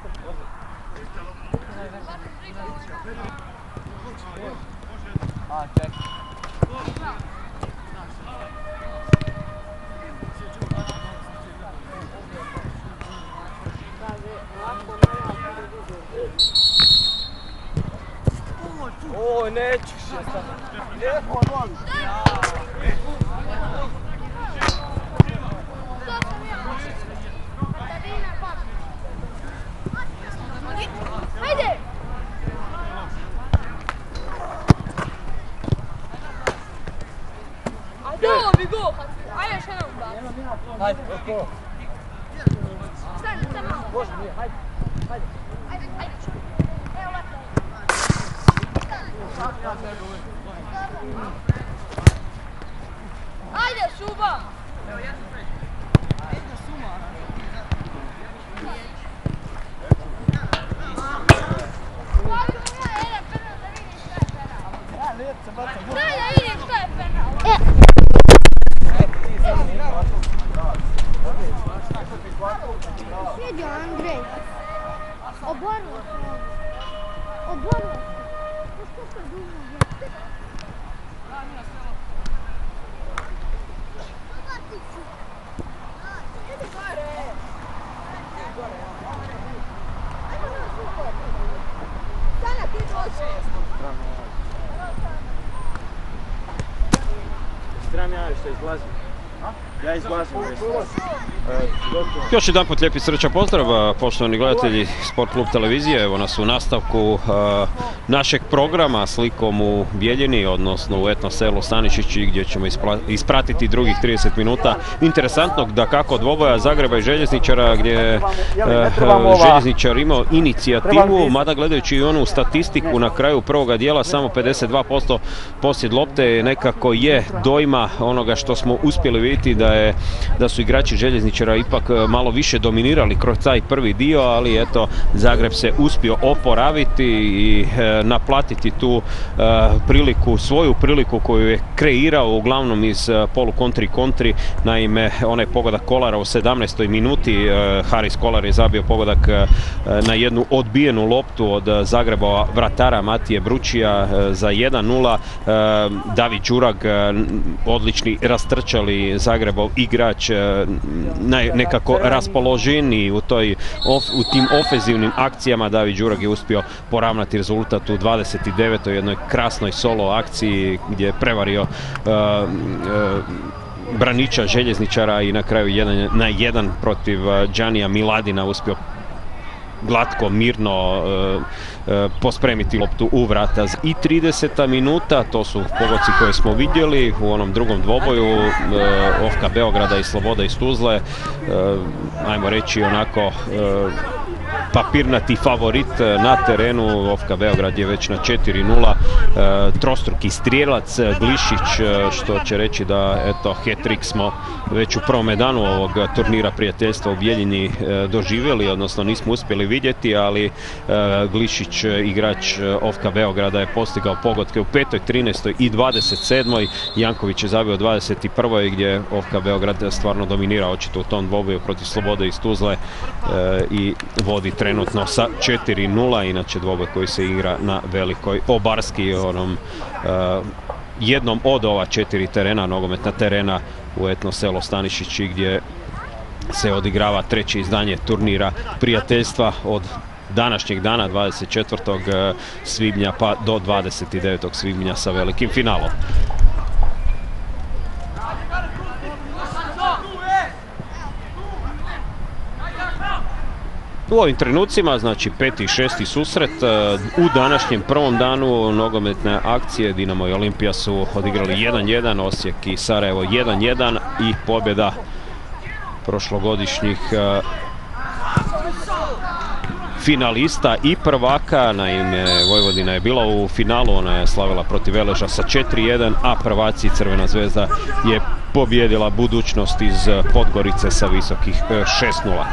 Oj, neću se sad. Lijepo, molim. Ajde! Ajde, bi go! Ajde, še nam ba. Hajde, oko. Stani, stani malo. Može mi, hajde. Hajde. Ajde, ajde. Evo lepo. Ajde, Šuba! Daj da vidim šta je penal. Sjedio Andrej. Oborno se. Oborno se. Što se dužno je? Sana, ti dođe. Trebam ja što izlazim. Ja izlazim. Još jedan put lijepi srčan pozdrav, poštovani gledatelji Sport klub televizije. Evo nas u nastavku uh, našeg programa slikom u Bijeljini, odnosno u etno selu Stanišići, gdje ćemo ispratiti drugih trideset minuta interesantnog, da kako, dvoboja Zagreba i Željezničara, gdje je uh, Željezničar imao inicijativu, mada gledajući i onu statistiku na kraju prvoga dijela, samo pedeset dva posto posjed lopte, nekako je dojma onoga što smo uspjeli vidjeti, da je da su igrači Željezničara ipak malo više dominirali kroz taj prvi dio, ali eto, Zagreb se uspio oporaviti i e, naplatiti tu e, priliku, svoju priliku koju je kreirao uglavnom iz e, polu kontri kontri. Naime, onaj pogodak Kolara u sedamnaestoj minuti, e, Haris Kolar je zabio pogodak e, na jednu odbijenu loptu od Zagrebova vratara Matije Bručija e, za jedan nula. E, David Đurak, e, odlični rastrčali Zagrebov igrač, e, nekako raspoloženiji u, toj, u tim ofenzivnim akcijama. David Đurak je uspio poravnati rezultat u dvadeset devetoj jednoj krasnoj solo akciji gdje je prevario uh, uh, braniča Željezničara i na kraju jedan na jedan protiv uh, Giannija Miladina uspio glatko, mirno uh, uh, pospremiti loptu u vrata. I trideseta minuta, to su pogoci koje smo vidjeli u onom drugom dvoboju uh, O F K Beograda i Sloboda iz Tuzle. Uh, ajmo reći onako uh, papirnati favorit na terenu. O F K Beograd je već na četiri nula, e, trostruki strijelac Glišić, e, što će reći da eto, hat-trick smo već u prvome danu ovog turnira prijateljstva u Bijeljini e, doživjeli, odnosno nismo uspjeli vidjeti, ali e, Glišić, igrač O F K Beograda, je postigao pogodke u petoj, trinaestoj i dvadeset sedmoj. Janković je zabio u dvadeset prvoj gdje O F K Beograd stvarno dominira očito u tom dvoboju protiv Slobode iz Tuzle e, i vodi trenutno sa četiri nula, inače dvoboj koji se igra na Velikoj Obarski, onom uh, jednom od ova četiri terena, nogometna terena u etno selo Stanišići, gdje se odigrava treće izdanje turnira prijateljstva od današnjeg dana, dvadeset četvrtog svibnja pa do dvadeset devetog svibnja sa velikim finalom. u ovim trenucima, znači peti i šesti susret u današnjem prvom danu nogometne akcije. Dinamo i Olimpija su odigrali jedan jedan, Osijek i Sarajevo jedan jedan i pobjeda prošlogodišnjih finalista i prvaka. Naime, Vojvodina je bila u finalu, ona je slavila protiv Veleža sa četiri jedan, a prvaci Crvena zvezda je pobjedila Budućnost iz Podgorice sa visokih šest nula.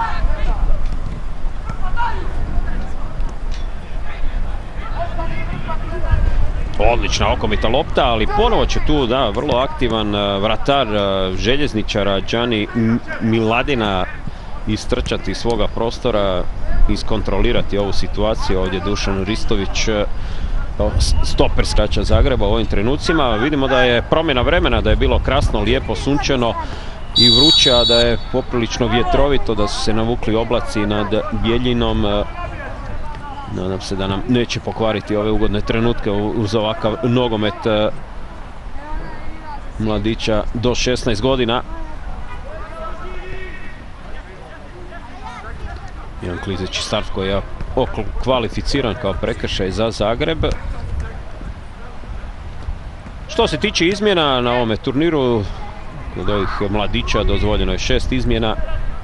Odlična okomita lopta, ali ponovo će tu, da, vrlo aktivan vratar Željezničara Đani Miladina istrčati svoga prostora, iskontrolirati ovu situaciju. Ovdje Dušan Ristović, stoper skača Zagreba u ovim trenucima. Vidimo da je promjena vremena, da je bilo krasno, lijepo, sunčano i vruće, a da je poprilično vjetrovito, da su se navukli oblaci nad Bijeljinom. Nadam se da nam neće pokvariti ove ugodne trenutke uz ovakav nogomet mladića do šesnaest godina. Jedan klizeći start koji je kvalificiran kao prekršaj za Zagreb. Što se tiče izmjena na ovome turniru, kod ovih mladića dozvoljeno je šest izmjena.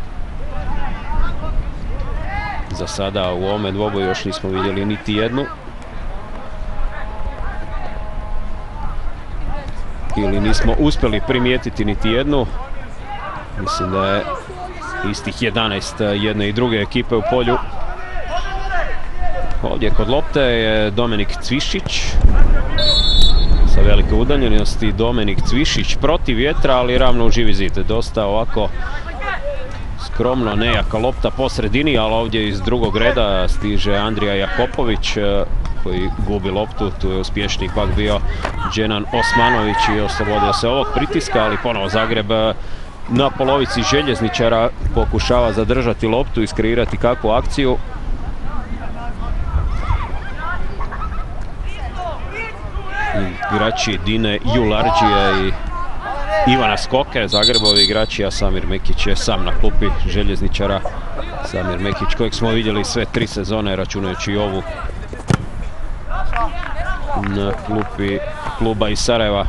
Za sada u ovome dvoboju još nismo vidjeli niti jednu. Ili nismo uspjeli primijetiti niti jednu. Mislim da je istih jedanaest jedne i druge ekipe u polju. Ovdje kod lopte je Dominik Cvišić. Sa velike udaljenosti Dominik Cvišić protiv vjetra, ali ravno u živi zid. Dosta ovako skromno, nejaka lopta po sredini, ali ovdje iz drugog reda stiže Andrija Jakopović koji gubi loptu. Tu je uspješniji pak bio Dženan Osmanović i oslobodio se ovog pritiska, ali ponovo Zagreb na polovici Željezničara pokušava zadržati loptu i iskreirati kakvu akciju. Igrači Dine Jularđije i Ivana Skoke, Zagrebovi igrači, a Samir Mekić je sam na klupi Željezničara. Samir Mekić kojeg smo vidjeli sve tri sezone, računajući i ovu, na klupi kluba iz Sarajeva.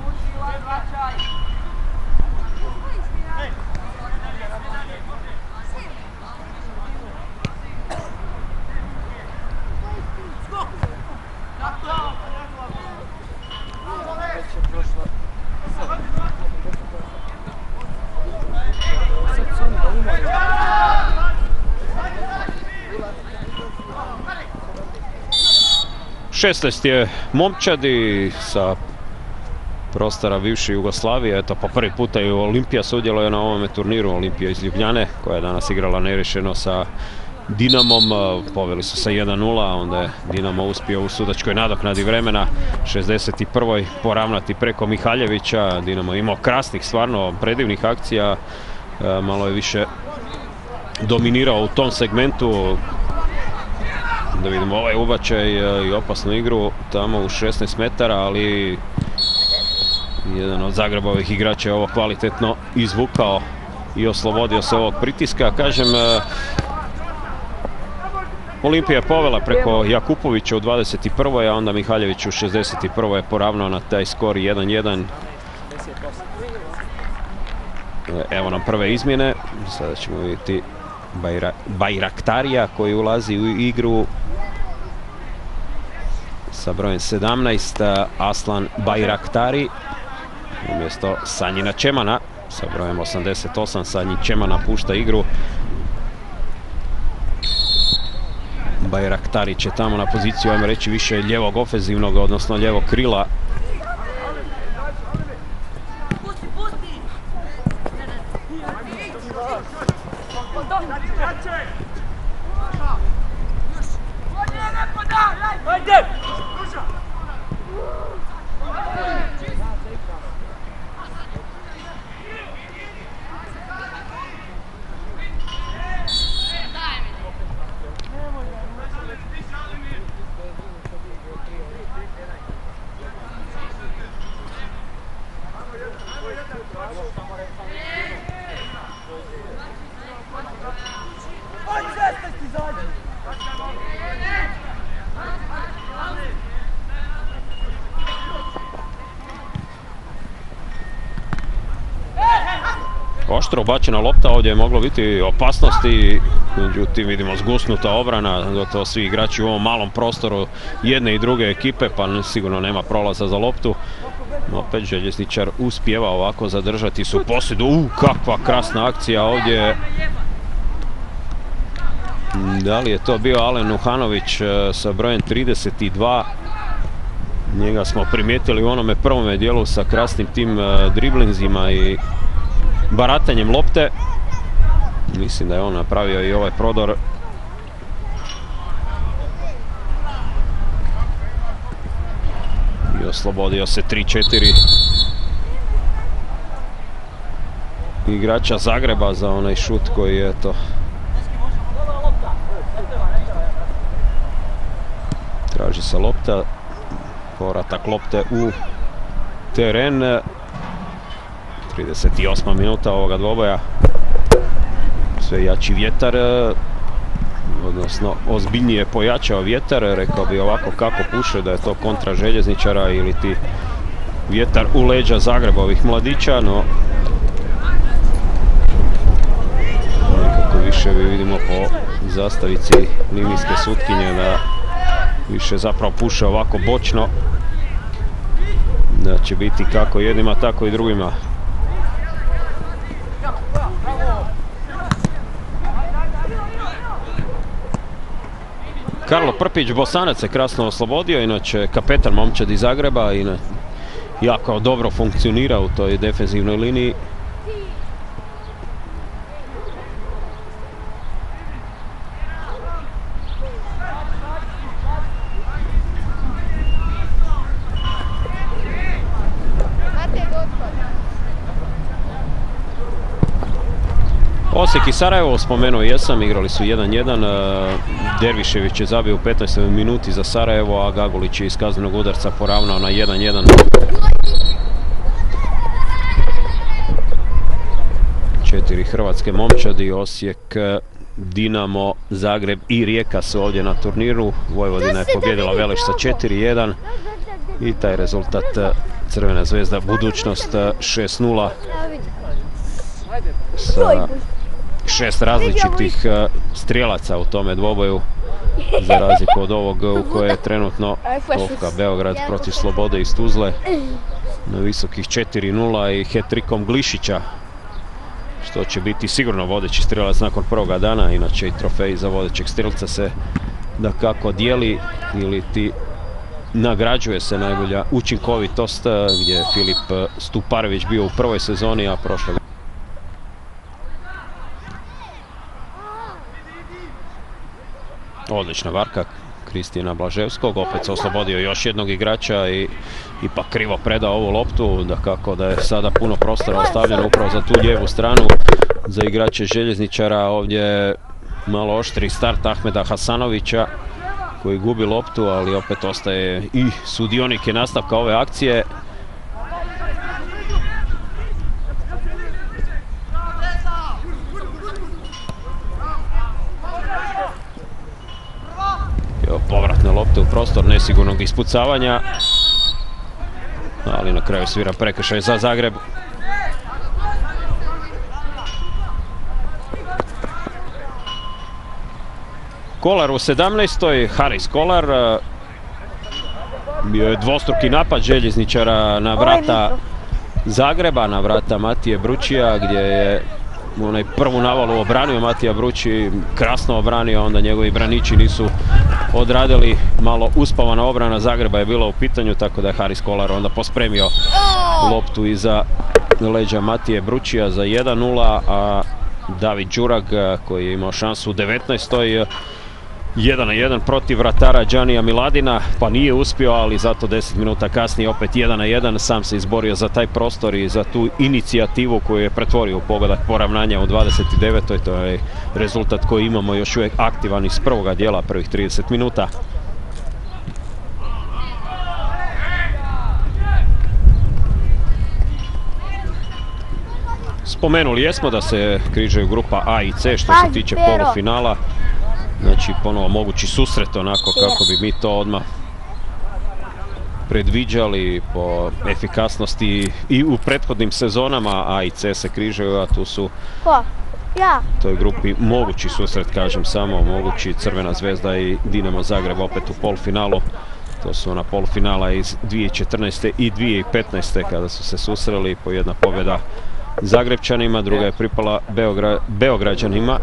šesnaest je momčadi sa prostora bivše Jugoslavije. Eto, po prvi puta i Olimpija sudjeluje na ovome turniru. Olimpija iz Ljubljane, koja je danas igrala nerješeno sa Dinamom. Poveli su sa jedan nula, onda je Dinamo uspio u sudačkoj nadoknadi vremena šezdeset prvoj poravnati preko Mihaljevića. Dinamo je imao krasnih, stvarno predivnih akcija. Malo je više dominirao u tom segmentu. Da vidimo ovaj ubačaj i opasnu igru tamo u šesnaest metara, ali jedan od Zagrebovih igrača je ovo kvalitetno izvukao i oslobodio se ovog pritiska. Kažem, Olimpija je povela preko Jakupovića u dvadeset prvoj, a onda Mihaljević u šezdeset prvoj je poravnao na taj skor jedan jedan. Evo nam prve izmjene. Sada ćemo vidjeti Bajraktarija koji ulazi u igru sa brojem sedamnaest, Aslan Bajraktari umjesto Sanjina Čemana sa brojem osamdeset osam. Sanji Čeman napušta igru. Bajraktari će tamo na poziciju, ajmo reći, više ljevog ofenzivnog, odnosno ljevog krila. Oštro ubačena lopta, ovdje je moglo biti opasnosti, međutim vidimo zgusnuta obrana, gotovo svi igrači u ovom malom prostoru jedne i druge ekipe, pa sigurno nema prolaza za loptu. Opet Željezničar uspijeva ovako zadržati su posjedu. U, kakva krasna akcija ovdje. Da li je to bio Alen Uhanović sa brojem trideset dva? Njega smo primijetili u onome prvome dijelu sa krasnim tim driblinzima i baratanjem lopte. Mislim da je on napravio i ovaj prodor. I oslobodio se tri četiri igrača Zagreba za onaj šut koji je to traži se lopta, povratak lopte u teren. trideset osma minuta ovoga dvoboja, sve jači vjetar, odnosno ozbiljnije pojačao vjetar, rekao bi ovako kako puše da je to kontra Željezničara ili ti vjetar u leđa Zagrebovih mladića, no nekako više vidimo po zastavici linijske sutkinje da više zapravo puše ovako bočno, da će biti kako jednima tako i drugima. Karlo Prpić, Bosanac se krasno oslobodio, inače kapetan momčad iz Zagreba i jako dobro funkcionira u toj defenzivnoj liniji. Osijek i Sarajevo, spomenuo jesam, igrali su jedan jedan. Dervišević je zabio u petnaestoj minuti za Sarajevo, a Gagulić je iz kaznenog udarca poravnao na jedan jedan. Četiri hrvatske momčadi, Osijek, Dinamo, Zagreb i Rijeka su ovdje na turniru. Vojvodina je pobjedila Veleš sa četiri jedan i taj rezultat Crvena zvezda budućnost šest nula sa šest različitih strijelaca u tome dvoboju, za razliku od ovog u koje je trenutno Ofka Beograd protiv Slobode iz Tuzle na visokih četiri nula i hat-trikom Glišića, što će biti sigurno vodeći strijelac nakon prvoga dana. Inače i trofej za vodećeg strilca se dakako dijeli ili ti nagrađuje se najbolja učinkovitost, gdje je Filip Stuparević bio u prvoj sezoni, a prošle odlična varka Kristijana Blaževskog, opet se oslobodio još jednog igrača i ipak krivo predao ovu loptu, da kako da je sada puno prostora ostavljeno upravo za tu lijevu stranu za igrače Željezničara. Ovdje malo oštri start Ahmeda Hasanovića koji gubi loptu, ali opet ostaje i sudionik je nastavka ove akcije. Povratne lopte u prostor nesigurnog ispucavanja, ali na kraju svira prekršaj za Zagreb. Kolar u sedamnaestoj Haris Kolar, bio je dvostruki napad Željezničara na vrata Zagreba, na vrata Matije Bručija, gdje je onaj prvu navalu obranio Matija Bruči, krasno obranio, onda njegovi braniči nisu odradili, malo uspavana obrana Zagreba je bila u pitanju, tako da je Haris Kolar onda pospremio loptu iza leđa Matije Bručija za jedan nula, a David Đurag, koji je imao šansu u devetnaestoj jedan na jedan protiv vratara Đanija Miladina, pa nije uspio, ali zato deset minuta kasnije opet jedan na jedan, sam se izborio za taj prostor i za tu inicijativu koju je pretvorio u pogodak poravnanja u dvadeset devetoj To je rezultat koji imamo još uvijek aktivan iz prvoga dijela, prvih trideset minuta. Spomenuli jesmo da se križaju grupa A i C što se tiče polufinala. Znači ponovo mogući susret onako kako bi mi to odmah predviđali po efikasnosti i u prethodnim sezonama. A i C se križaju, a tu su Ko? Ja. u toj grupi mogući susret, kažem samo, mogući Crvena zvezda i Dinamo Zagreb opet u polufinalu. To su ona polufinala iz dvije tisuće četrnaeste i dvije tisuće petnaeste kada su se susreli, po jedna pobjeda Zagrebčanima, druga je pripala Beogra Beograđanima.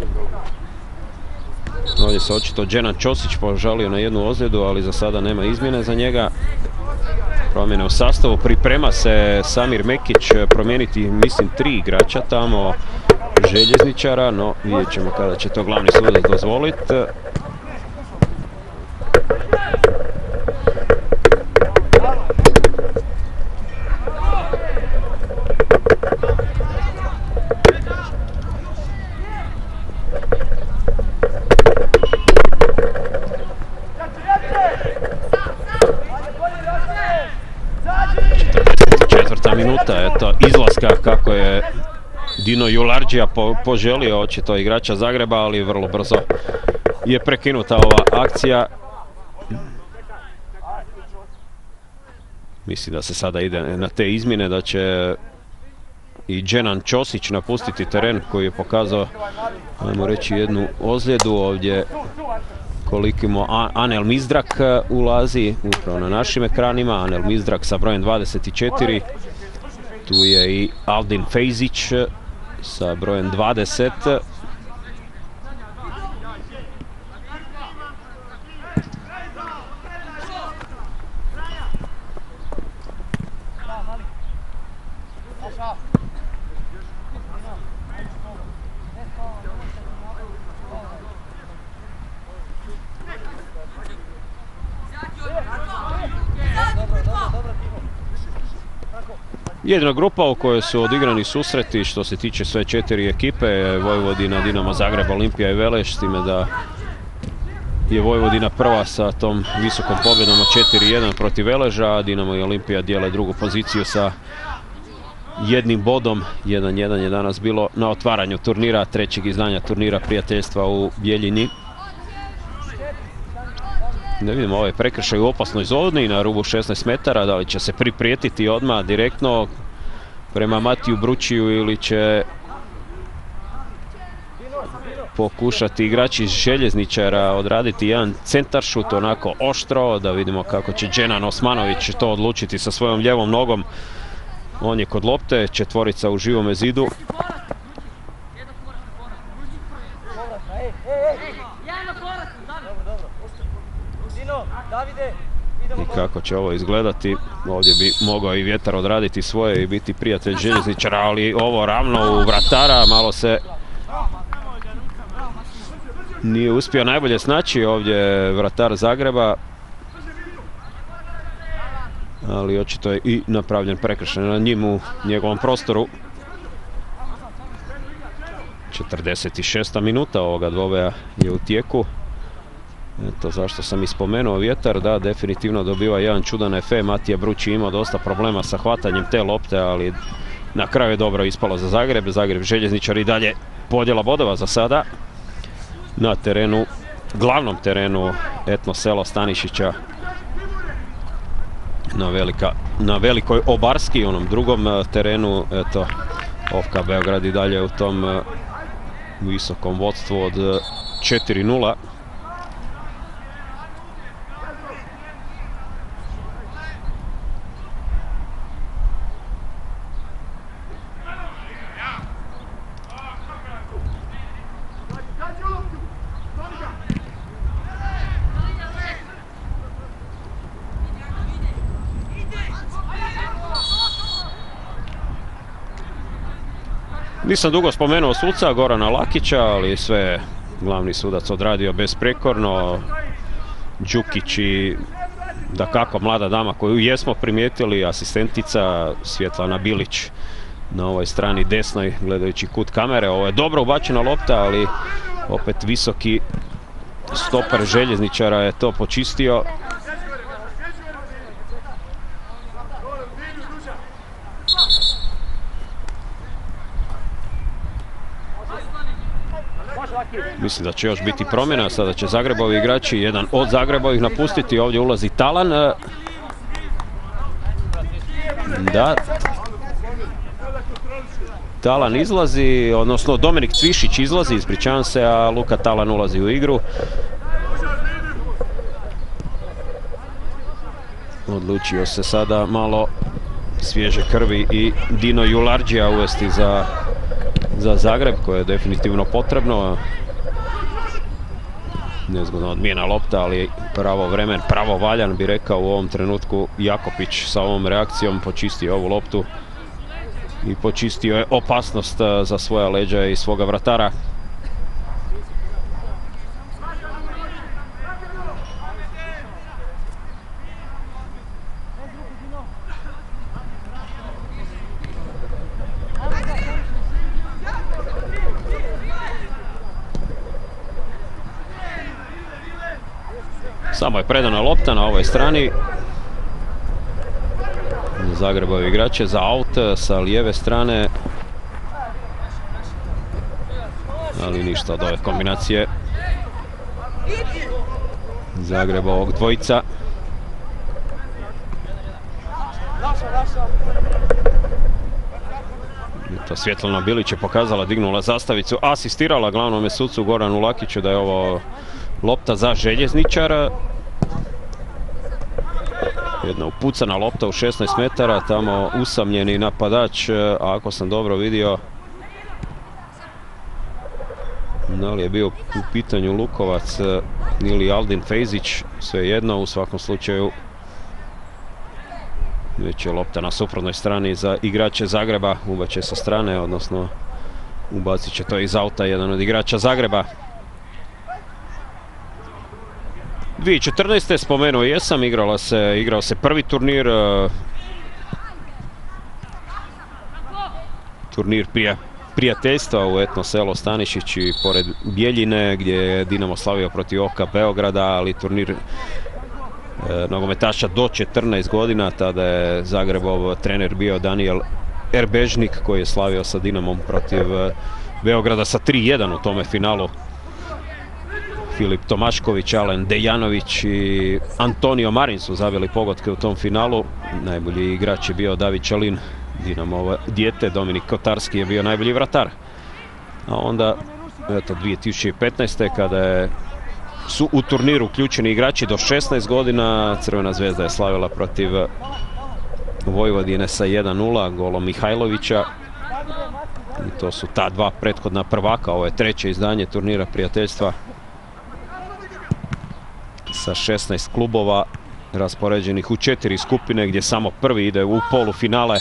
Ovdje se očito Dženan Ćosić požalio na jednu ozljedu, ali za sada nema izmjene za njega. Promjene u sastavu, priprema se Samir Mekić promijeniti, mislim, tri igrača tamo željezničara, no vidjet ćemo kada će to glavni sudac dozvoliti. četrdeset minuta, eto, izlaska kako je Dino Jularđija po, poželio očito igrača Zagreba, ali vrlo brzo je prekinuta ova akcija. Mislim da se sada ide na te izmjene, da će i Dženan Ćosić napustiti teren koji je pokazao, ajmo reći, jednu ozljedu. Ovdje kolikimo Anel Mizdrak ulazi upravo na našim ekranima. Anel Mizdrak sa brojem dvadeset četiri. Tu je i Aldin Fejzić sa brojem dvadeset. Jedina grupa u kojoj su odigrani susreti što se tiče sve četiri ekipe, Vojvodina, Dinamo Zagreb, Olimpija i Veleš, s time da je Vojvodina prva sa tom visokom pobjedom od četiri jedan protiv Veleža, a Dinamo i Olimpija dijele drugu poziciju sa jednim bodom. jedan jedan je danas bilo na otvaranju turnira, trećeg izdanja turnira prijateljstva u Bijeljini. Ne vidimo, ovaj prekršaj u opasnoj zoni na rubu šesnaest metara, da li će se priprijetiti odmah direktno prema Matiju Bručiju ili će pokušati igrači iz Željezničara odraditi jedan centaršut onako oštro, da vidimo kako će Dženan Osmanović to odlučiti sa svojom ljevom nogom. On je kod lopte, četvorica u živome zidu. I kako će ovo izgledati, ovdje bi mogao i vjetar odraditi svoje i biti prijatelj Željezničara, ali ovo ravno u vratara, malo se nije uspio najbolje snaći ovdje vratar Zagreba, ali očito je i napravljen prekršaj na njim u njegovom prostoru. četrdeset šesta minuta ovoga dvoboja je u tijeku. Eto zašto sam ispomenuo vjetar, da, definitivno dobiva jedan čudan efe. Matija Bruči ima dosta problema sa hvatanjem te lopte, ali na kraju je dobro ispalo za Zagreb. Zagreb Željezničar i dalje podjela bodova za sada na terenu, glavnom terenu etno selo Stanišića na, velika, na Velikoj Obarski, onom drugom terenu. Eto, Ofka Beograd i dalje u tom visokom vodstvu od četiri nula. Nisam dugo spomenuo suca Gorana Lakića, ali sve je glavni sudac odradio besprekorno. Đukić i dakako mlada dama koju jesmo primijetili, asistentica Svjetlana Bilić na ovoj strani desnoj gledajući kut kamere. Ovo je dobro ubačena lopta, ali opet visoki stoper Željezničara je to počistio. Mislim da će još biti promjena, sada će Zagrebovi igrači, jedan od Zagrebovih napustiti, ovdje ulazi Talan. Da. Talan izlazi, odnosno Dominik Cvišić izlazi, ispričavam se, a Luka Talan ulazi u igru. Odlučio se sada malo svježe krvi i Dino Jularđija uvesti za, za Zagreb, koje je definitivno potrebno. Nezgodna odmjena lopta, ali pravo vremen, pravo valjan bi rekao u ovom trenutku. Jakopić sa ovom reakcijom počistio ovu loptu i počistio je opasnost za svoja leđa i svoga vratara. Samo je predana lopta na ovoj strani. Zagrebovi igrače za aut sa lijeve strane. Ali ništa od ove kombinacije Zagrebovog dvojica. To Svjetlana Bilić je pokazala, dignula zastavicu, asistirala glavnome sucu Goranu Lakiću da je ovo lopta za željezničara. Jedna upucana lopta u šesnaest metara, tamo usamljeni napadač, a ako sam dobro vidio, da li je bio u pitanju Lukovac ili Aldin Fejzić, svejedno, u svakom slučaju već je lopta na suprotnoj strani za igrače Zagreba, ubače sa strane, odnosno ubacit će to iz auta jedan od igrača Zagreba. dvije tisuće četrnaeste. spomenuo jesam, igrala se, igrao se prvi turnir, turnir prija, prijateljstva u etno selo Stanišić i pored Bjeljine, gdje je Dinamo slavio protiv Oka Beograda, ali turnir e, nogometaša do četrnaest godina. Tada je Zagrebov trener bio Daniel Erbežnik, koji je slavio sa Dinamom protiv Beograda sa tri jedan u tome finalu. Filip Tomašković, Alen Dejanović i Antonio Marin su zabili pogodke u tom finalu. Najbolji igrač je bio David Čalin, Dinamovo dijete. Dominik Kotarski je bio najbolji vratar. A onda, eto, dvije tisuće petnaeste. kada je, su u turniru uključeni igrači do šesnaest godina, Crvena zvezda je slavila protiv Vojvodine sa jedan nula golom Mihajlovića. I to su ta dva prethodna prvaka. Ovo je treće izdanje turnira prijateljstva sa šesnaest klubova raspoređenih u četiri skupine, gdje samo prvi ide u polufinale.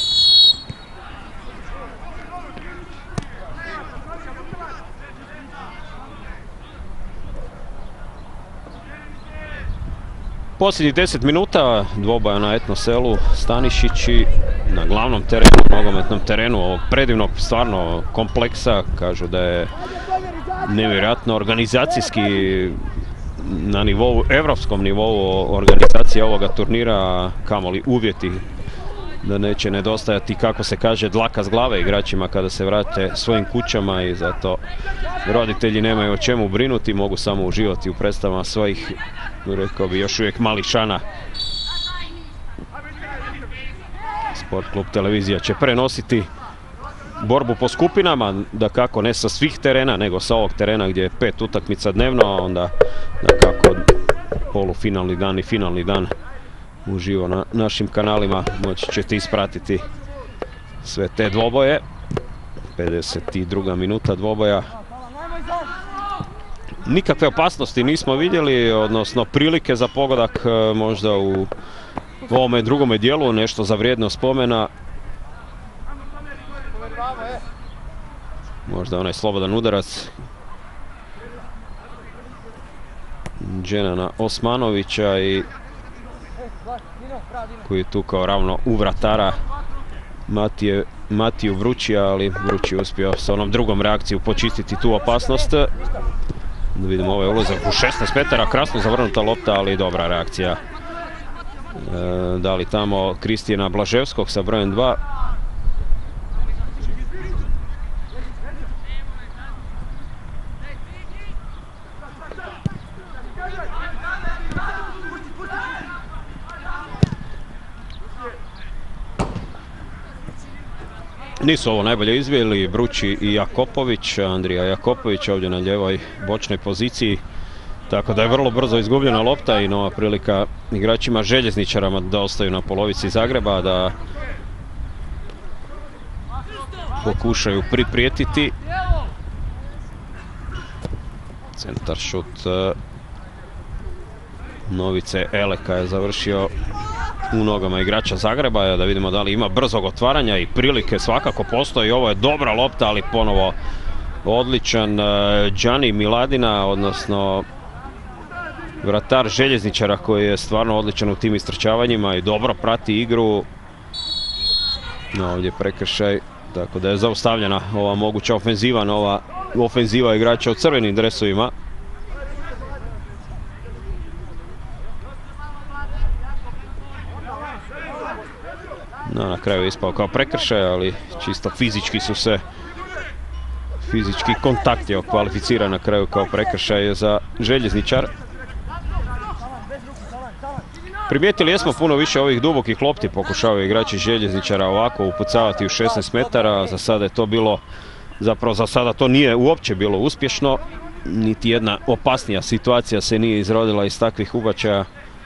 Posljednjih deset minuta dvoboja na etno selu Stanišić i na glavnom terenu, nogometnom terenu ovog predivnog stvarno kompleksa. Kažu da je nevjerojatno organizacijski, na nivou, evropskom nivou organizacije ovoga turnira, kamoli uvjeti da neće nedostajati, kako se kaže, dlaka s glave igračima kada se vrate svojim kućama, i zato roditelji nemaju o čemu brinuti, mogu samo uživati u predstavama svojih, rekao bi, još uvijek mališana. Sport klub Televizija će prenositi borbu po skupinama, da kako ne sa svih terena, nego sa ovog terena gdje je pet utakmica dnevno, a onda da kako polufinalni dan i finalni dan uživo na našim kanalima moći ćete ispratiti sve te dvoboje. pedeset druga minuta dvoboja. Nikakve opasnosti nismo vidjeli, odnosno prilike za pogodak možda u ovome drugome dijelu, nešto za vrijedno spomena. Možda onaj slobodan udarac Dženana Osmanovića, i koji je tu kao ravno u vratara Matije, Matiju Vrućija, ali Vrući je uspio sa onom drugom reakcijom počistiti tu opasnost. Da vidimo ovaj ulazak u šesnaest metara, krasno zavrnuta lopta, ali dobra reakcija. E, da li tamo Kristijana Blaževskog sa brojem dva. Nisu ovo najbolje izvijeli Brući i Jakopović, Andrija Jakopović ovdje na ljevoj bočnoj poziciji. Tako da je vrlo brzo izgubljena lopta i nova prilika igračima Željezničara da ostaju na polovici Zagreba, da pokušaju priprijetiti. Centar šut Novice Eleka je završio u nogama igrača Zagreba, da vidimo da li ima brzog otvaranja i prilike svakako postoji. Ovo je dobra lopta, ali ponovo odličan Gianni Miladina, odnosno vratar Željezničara koji je stvarno odličan u tim istrčavanjima i dobro prati igru. No, ovdje prekršaj, tako da je zaustavljena ova moguća ofenziva, nova ofenziva igrača u crvenim dresovima. No, na kraju je ispao kao prekršaj, ali čisto fizički su se, fizički kontakt je kvalificiran na kraju kao prekršaj za Željezničar. Primijetili jesmo puno više ovih dubokih lopti, pokušavaju igrači Željezničara ovako upucavati u šesnaest metara, za sada je to bilo, zapravo za sada to nije uopće bilo uspješno, niti jedna opasnija situacija se nije izrodila iz takvih ubačaja.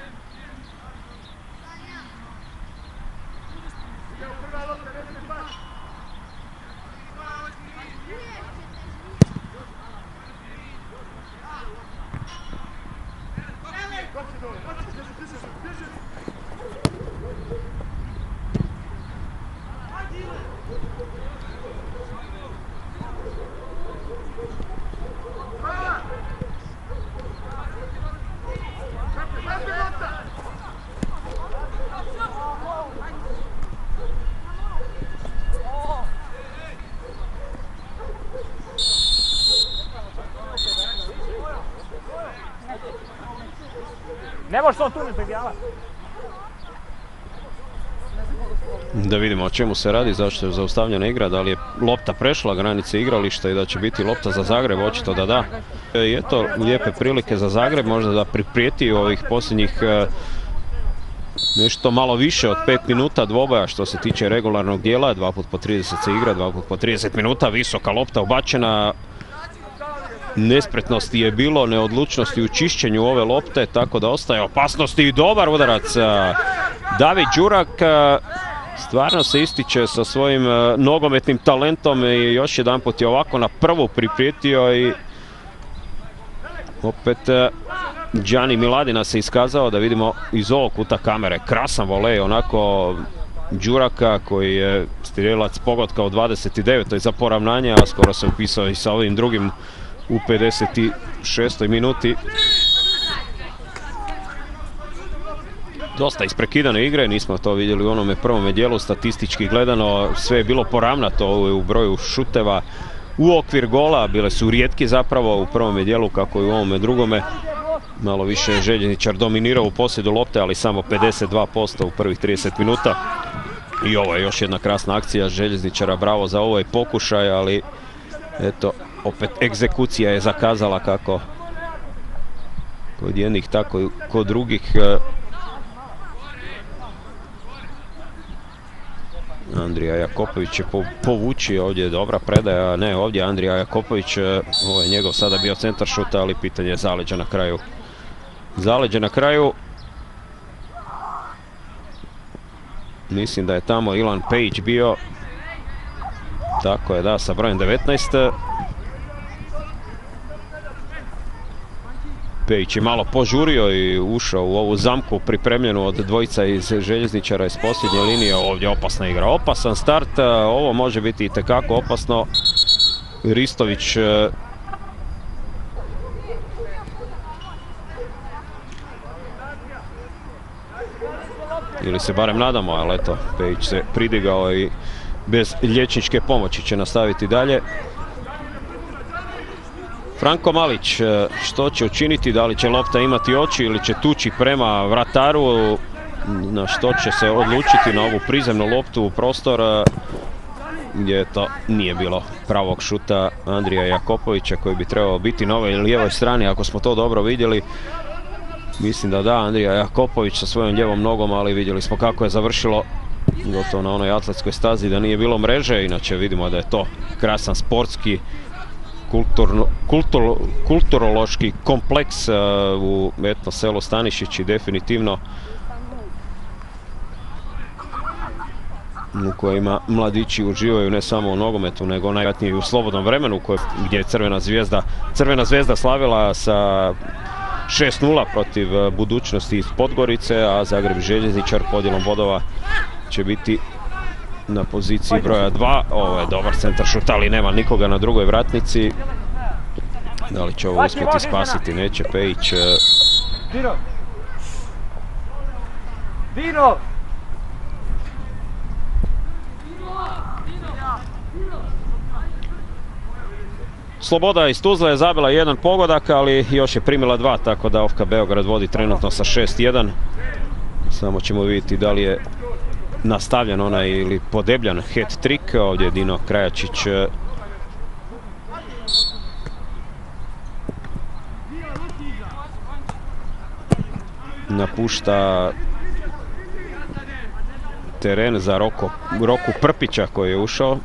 Ne možeš on tu ne zagljavati. Da vidimo o čemu se radi, zašto je zaustavljena igra, da li je lopta prešla granice igrališta i da će biti lopta za Zagreb, očito da da. I eto, lijepe prilike za Zagreb, možda da priprijeti ovih posljednjih nešto malo više od pet minuta dvoboja što se tiče regularnog dijela. Dva put po trideset se igra, dva put po trideset minuta, visoka lopta ubačena. Nespretnosti je bilo, neodlučnosti u čišćenju ove lopte, tako da ostaje opasnosti i dobar udarac. David Đurak stvarno se ističe sa svojim nogometnim talentom i još jedan put je ovako na prvu priprijetio i opet Gianni Miladina se iskazao, da vidimo iz ovog kuta kamere. Krasan volej onako Đuraka koji je strijelac pogotka u dvadeset devetoj za poravnanje, a skoro se upisao i sa ovim drugim u pedeset šestoj minuti. Dosta isprekidane igre, nismo to vidjeli u onome prvome dijelu, statistički gledano sve je bilo poravnato u broju šuteva u okvir gola, bile su rijetki zapravo u prvome dijelu kako i u ovome drugome. Malo više je Željezničar dominirao u posjedu lopte, ali samo pedeset dva posto u prvih trideset minuta. I ovo je još jedna krasna akcija Željezničara, bravo za ovaj pokušaj, ali eto, opet egzekucija je zakazala kako kod jednih, tako i kod drugih. Andrija Jakopović je povući, ovdje je dobra predaja, ne ovdje Andrija Jakopović, ovo je njegov sada bio centar šuta, ali pitanje je zaleđa na kraju. Zaleđa na kraju. Mislim da je tamo Ilan Pejić bio. Tako je, da, sa brojem devetnaest. Pejić je malo požurio i ušao u ovu zamku pripremljenu od dvojica iz Željezničara iz posljednje linije. Ovdje opasna igra, opasan start, ovo može biti itekako opasno. Ristović ili se barem nadamo, ali eto, Pejić se pridigao i bez liječničke pomoći će nastaviti dalje. Franko Malić, što će učiniti, da li će lopta imati oči ili će tući prema vrataru, na što će se odlučiti, na ovu prizemnu loptu u prostor, gdje to nije bilo pravog šuta Andrija Jakopovića koji bi trebao biti na ovoj lijevoj strani, ako smo to dobro vidjeli. Mislim da da, Andrija Jakopović sa svojom lijevom nogom, ali vidjeli smo kako je završilo gotovo na onoj atletskoj stazi, da nije bilo mreže. Inače vidimo da je to krasan sportski kulturno, kultur, kulturološki kompleks uh, u etno selu Stanišić i definitivno u kojima mladići uživaju ne samo u nogometu, nego najvjerojatnije i u slobodnom vremenu koje, gdje je Crvena zvezda, Crvena zvezda slavila sa šest nula protiv Budućnosti iz Podgorice, a Zagreb Željezničar podjelom bodova će biti na poziciji broja dva. Ovo je dobar centar šut, ali nema nikoga na drugoj vratnici. Da li će ovo uspjeti spasiti? Neće. Pejić. Dino! Dino! Sloboda iz Tuzla je zabila jedan pogodak, ali još je primila dva, tako da O F K Beograd vodi trenutno sa šest jedan. Samo ćemo vidjeti da li je nastavljen onaj ili podebljan hat-trick. Ovdje je Dino Krajačić napušta teren za Roko, Roku Prpića koji je ušao.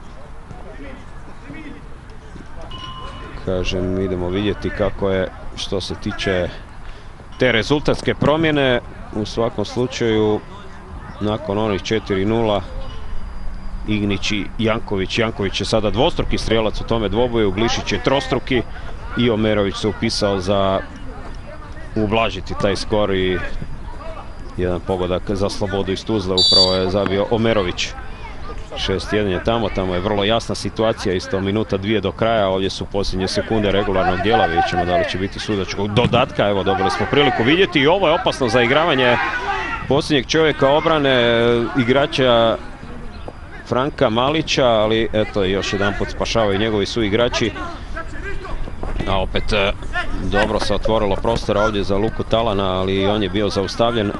Kažem, idemo vidjeti kako je što se tiče te rezultatske promjene. U svakom slučaju, nakon onih četiri nula, Ignić i Janković. Janković je sada dvostruki strijelac u tome dvoboju, Glišić je trostruki i Omerović se upisao za ublažiti taj skor i jedan pogodak za Slobodu iz Tuzle upravo je zabio Omerović. šest jedan je tamo, tamo je vrlo jasna situacija, isto minuta dvije do kraja, ovdje su posljednje sekunde regularnog dijela, vidjet ćemo da li će biti sudačkog dodatka, evo dobili smo priliku vidjeti i ovo je opasno za igravanje posljednjeg čovjeka obrane, igrača Franka Malića, ali eto još jedan put spašavaju njegovi su igrači. A opet dobro se otvorilo prostora ovdje za Luku Talana, ali on je bio zaustavljen.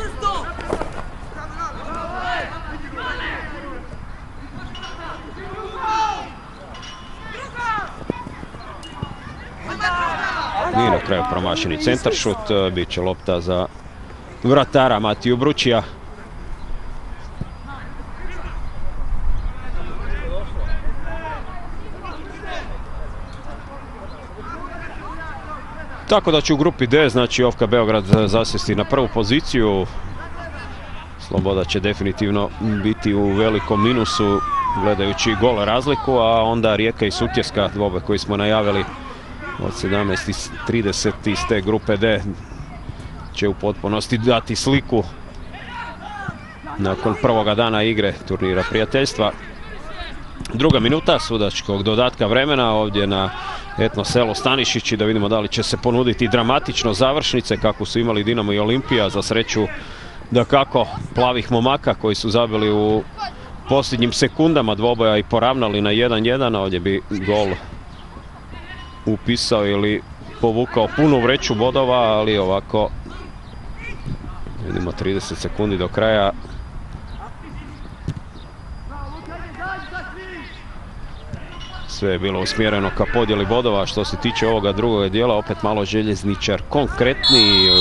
I na kraju promašeni centar šut, bit će lopta za vratara Matiju Bručija. Tako da će u grupi D, znači O F K Beograd zasjesti na prvu poziciju. Sloboda će definitivno biti u velikom minusu gledajući gol razliku, a onda Rijeka i Sutjeska, dvoboj koji smo najavili od sedamnaest trideset iz te grupe D, će u potpunosti dati sliku nakon prvoga dana igre turnira prijateljstva. Druga minuta sudačkog dodatka vremena ovdje na etno selo Stanišić i da vidimo da li će se ponuditi dramatično završnice kako su imali Dinamo i Olimpija. Za sreću dakako plavih momaka koji su zabili u posljednjim sekundama dvoboja i poravnali na jedan jedan. Ovdje bi gol upisao ili povukao punu vreću bodova, ali ovako vidimo trideset sekundi do kraja. Sve je bilo usmjereno ka podjeli bodova. Što se tiče ovoga drugoga dijela, opet malo Željezničar konkretni.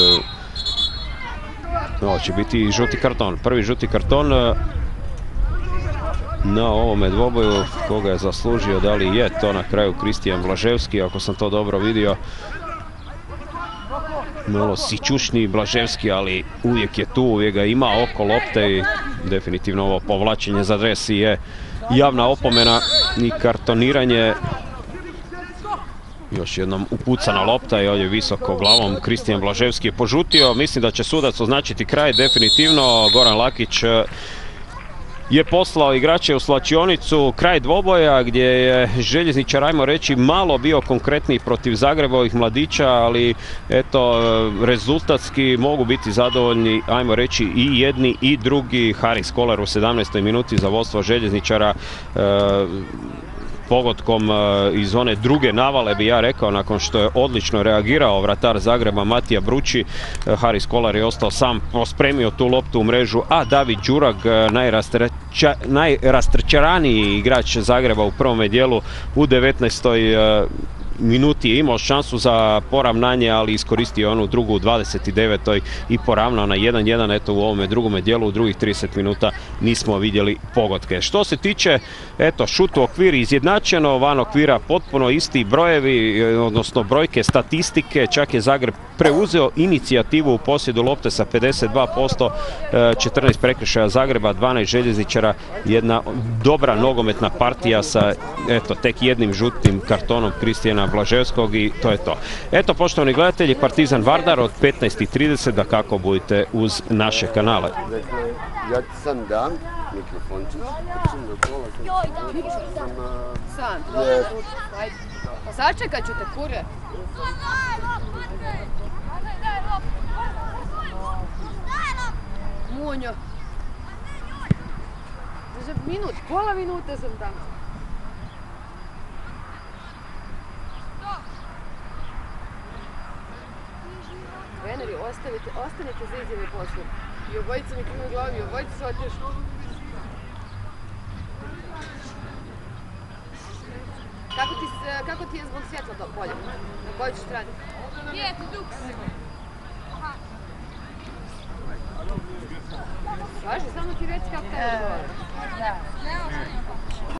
Ovo će biti žuti karton. Prvi žuti karton na ovome dvoboju. Koga je zaslužio, da li je to na kraju Kristijan Blaževski, ako sam to dobro vidio. Malo sićušniji Blaževski, ali uvijek je tu, uvijek ga ima oko lopte i definitivno ovo povlačenje za dres je javna opomena i kartoniranje. Još jednom upucana lopta i ovdje visoko glavom Kristijan Blaževski je požutio. Mislim da će sudac označiti kraj definitivno. Goran Lakić je poslao igrače u slačionicu, kraj dvoboja gdje je Željezničar, ajmo reći, malo bio konkretniji protiv Zagrebovih mladića, ali eto, rezultatski mogu biti zadovoljni, ajmo reći, i jedni i drugi. Haris Kolar u sedamnaestoj minuti za vodstvo Željezničara e, pogodkom iz one druge navale, bi ja rekao, nakon što je odlično reagirao vratar Zagreba Matija Bruči. Haris Kolar je ostao sam, pospremio tu loptu u mrežu, a David Đurag, najrastrčaraniji igrač Zagreba u prvome dijelu, u devetnaestoj minuti je imao šansu za poravnanje, ali iskoristio onu drugu u dvadeset devetoj i poravnao na jedan jedan. Eto, u ovome drugome dijelu, u drugih trideset minuta nismo vidjeli pogodke. Što se tiče, eto, šut u okvir izjednačeno, van okvira potpuno isti brojevi, odnosno brojke statistike, čak je Zagreb preuzeo inicijativu u posjedu lopte sa pedeset dva posto, četrnaest prekršaja Zagreba, dvanaest željezničara, jedna dobra nogometna partija sa, eto, tek jednim žutim kartonom Kristijana Blaževskog i to je to. Eto, poštovani gledatelji, Partizan Vardar od petnaest i trideset, da kako budete uz naše kanale. Dakle, ja ti sam dam mikrofončić, počem do kola, sam... Sam, dobro, ajde. Pa sačekat ću te, kure. Munjo. Za minut, pola minute sam tamo. Treneri, ostavite, ostanite za izjave poslije. I obojice mi klimaju glavom, i obojice se otišu. Kako ti, kako ti je zbog svjetla to bolje? Na kojoj ćeš strani? Pijeti duks. Važi, samo ti reći kako te je zbog.